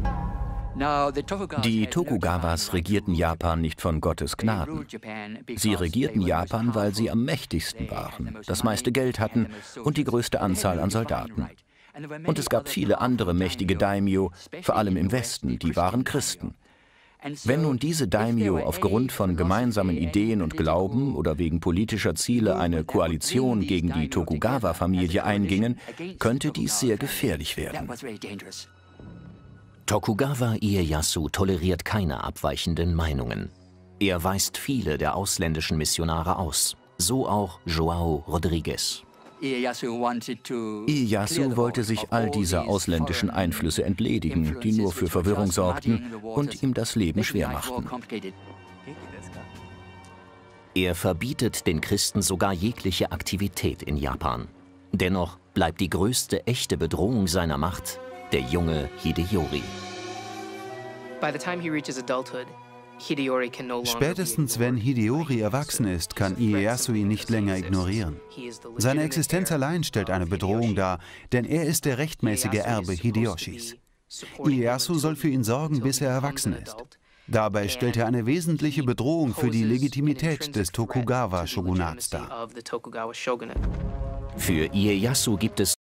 Die Tokugawas regierten Japan nicht von Gottes Gnaden. Sie regierten Japan, weil sie am mächtigsten waren, das meiste Geld hatten und die größte Anzahl an Soldaten. Und es gab viele andere mächtige Daimyo, vor allem im Westen, die waren Christen. Wenn nun diese Daimyo aufgrund von gemeinsamen Ideen und Glauben oder wegen politischer Ziele eine Koalition gegen die Tokugawa-Familie eingingen, könnte dies sehr gefährlich werden. Tokugawa Ieyasu toleriert keine abweichenden Meinungen. Er weist viele der ausländischen Missionare aus, so auch João Rodrigues. Ieyasu wollte sich all dieser ausländischen Einflüsse entledigen, die nur für Verwirrung sorgten und ihm das Leben schwer machten. Er verbietet den Christen sogar jegliche Aktivität in Japan. Dennoch bleibt die größte echte Bedrohung seiner Macht der junge Hideyori. Spätestens wenn Hideyori erwachsen ist, kann Ieyasu ihn nicht länger ignorieren. Seine Existenz allein stellt eine Bedrohung dar, denn er ist der rechtmäßige Erbe Hideyoshis. Ieyasu soll für ihn sorgen, bis er erwachsen ist. Dabei stellt er eine wesentliche Bedrohung für die Legitimität des Tokugawa-Shogunats dar. Für Ieyasu gibt es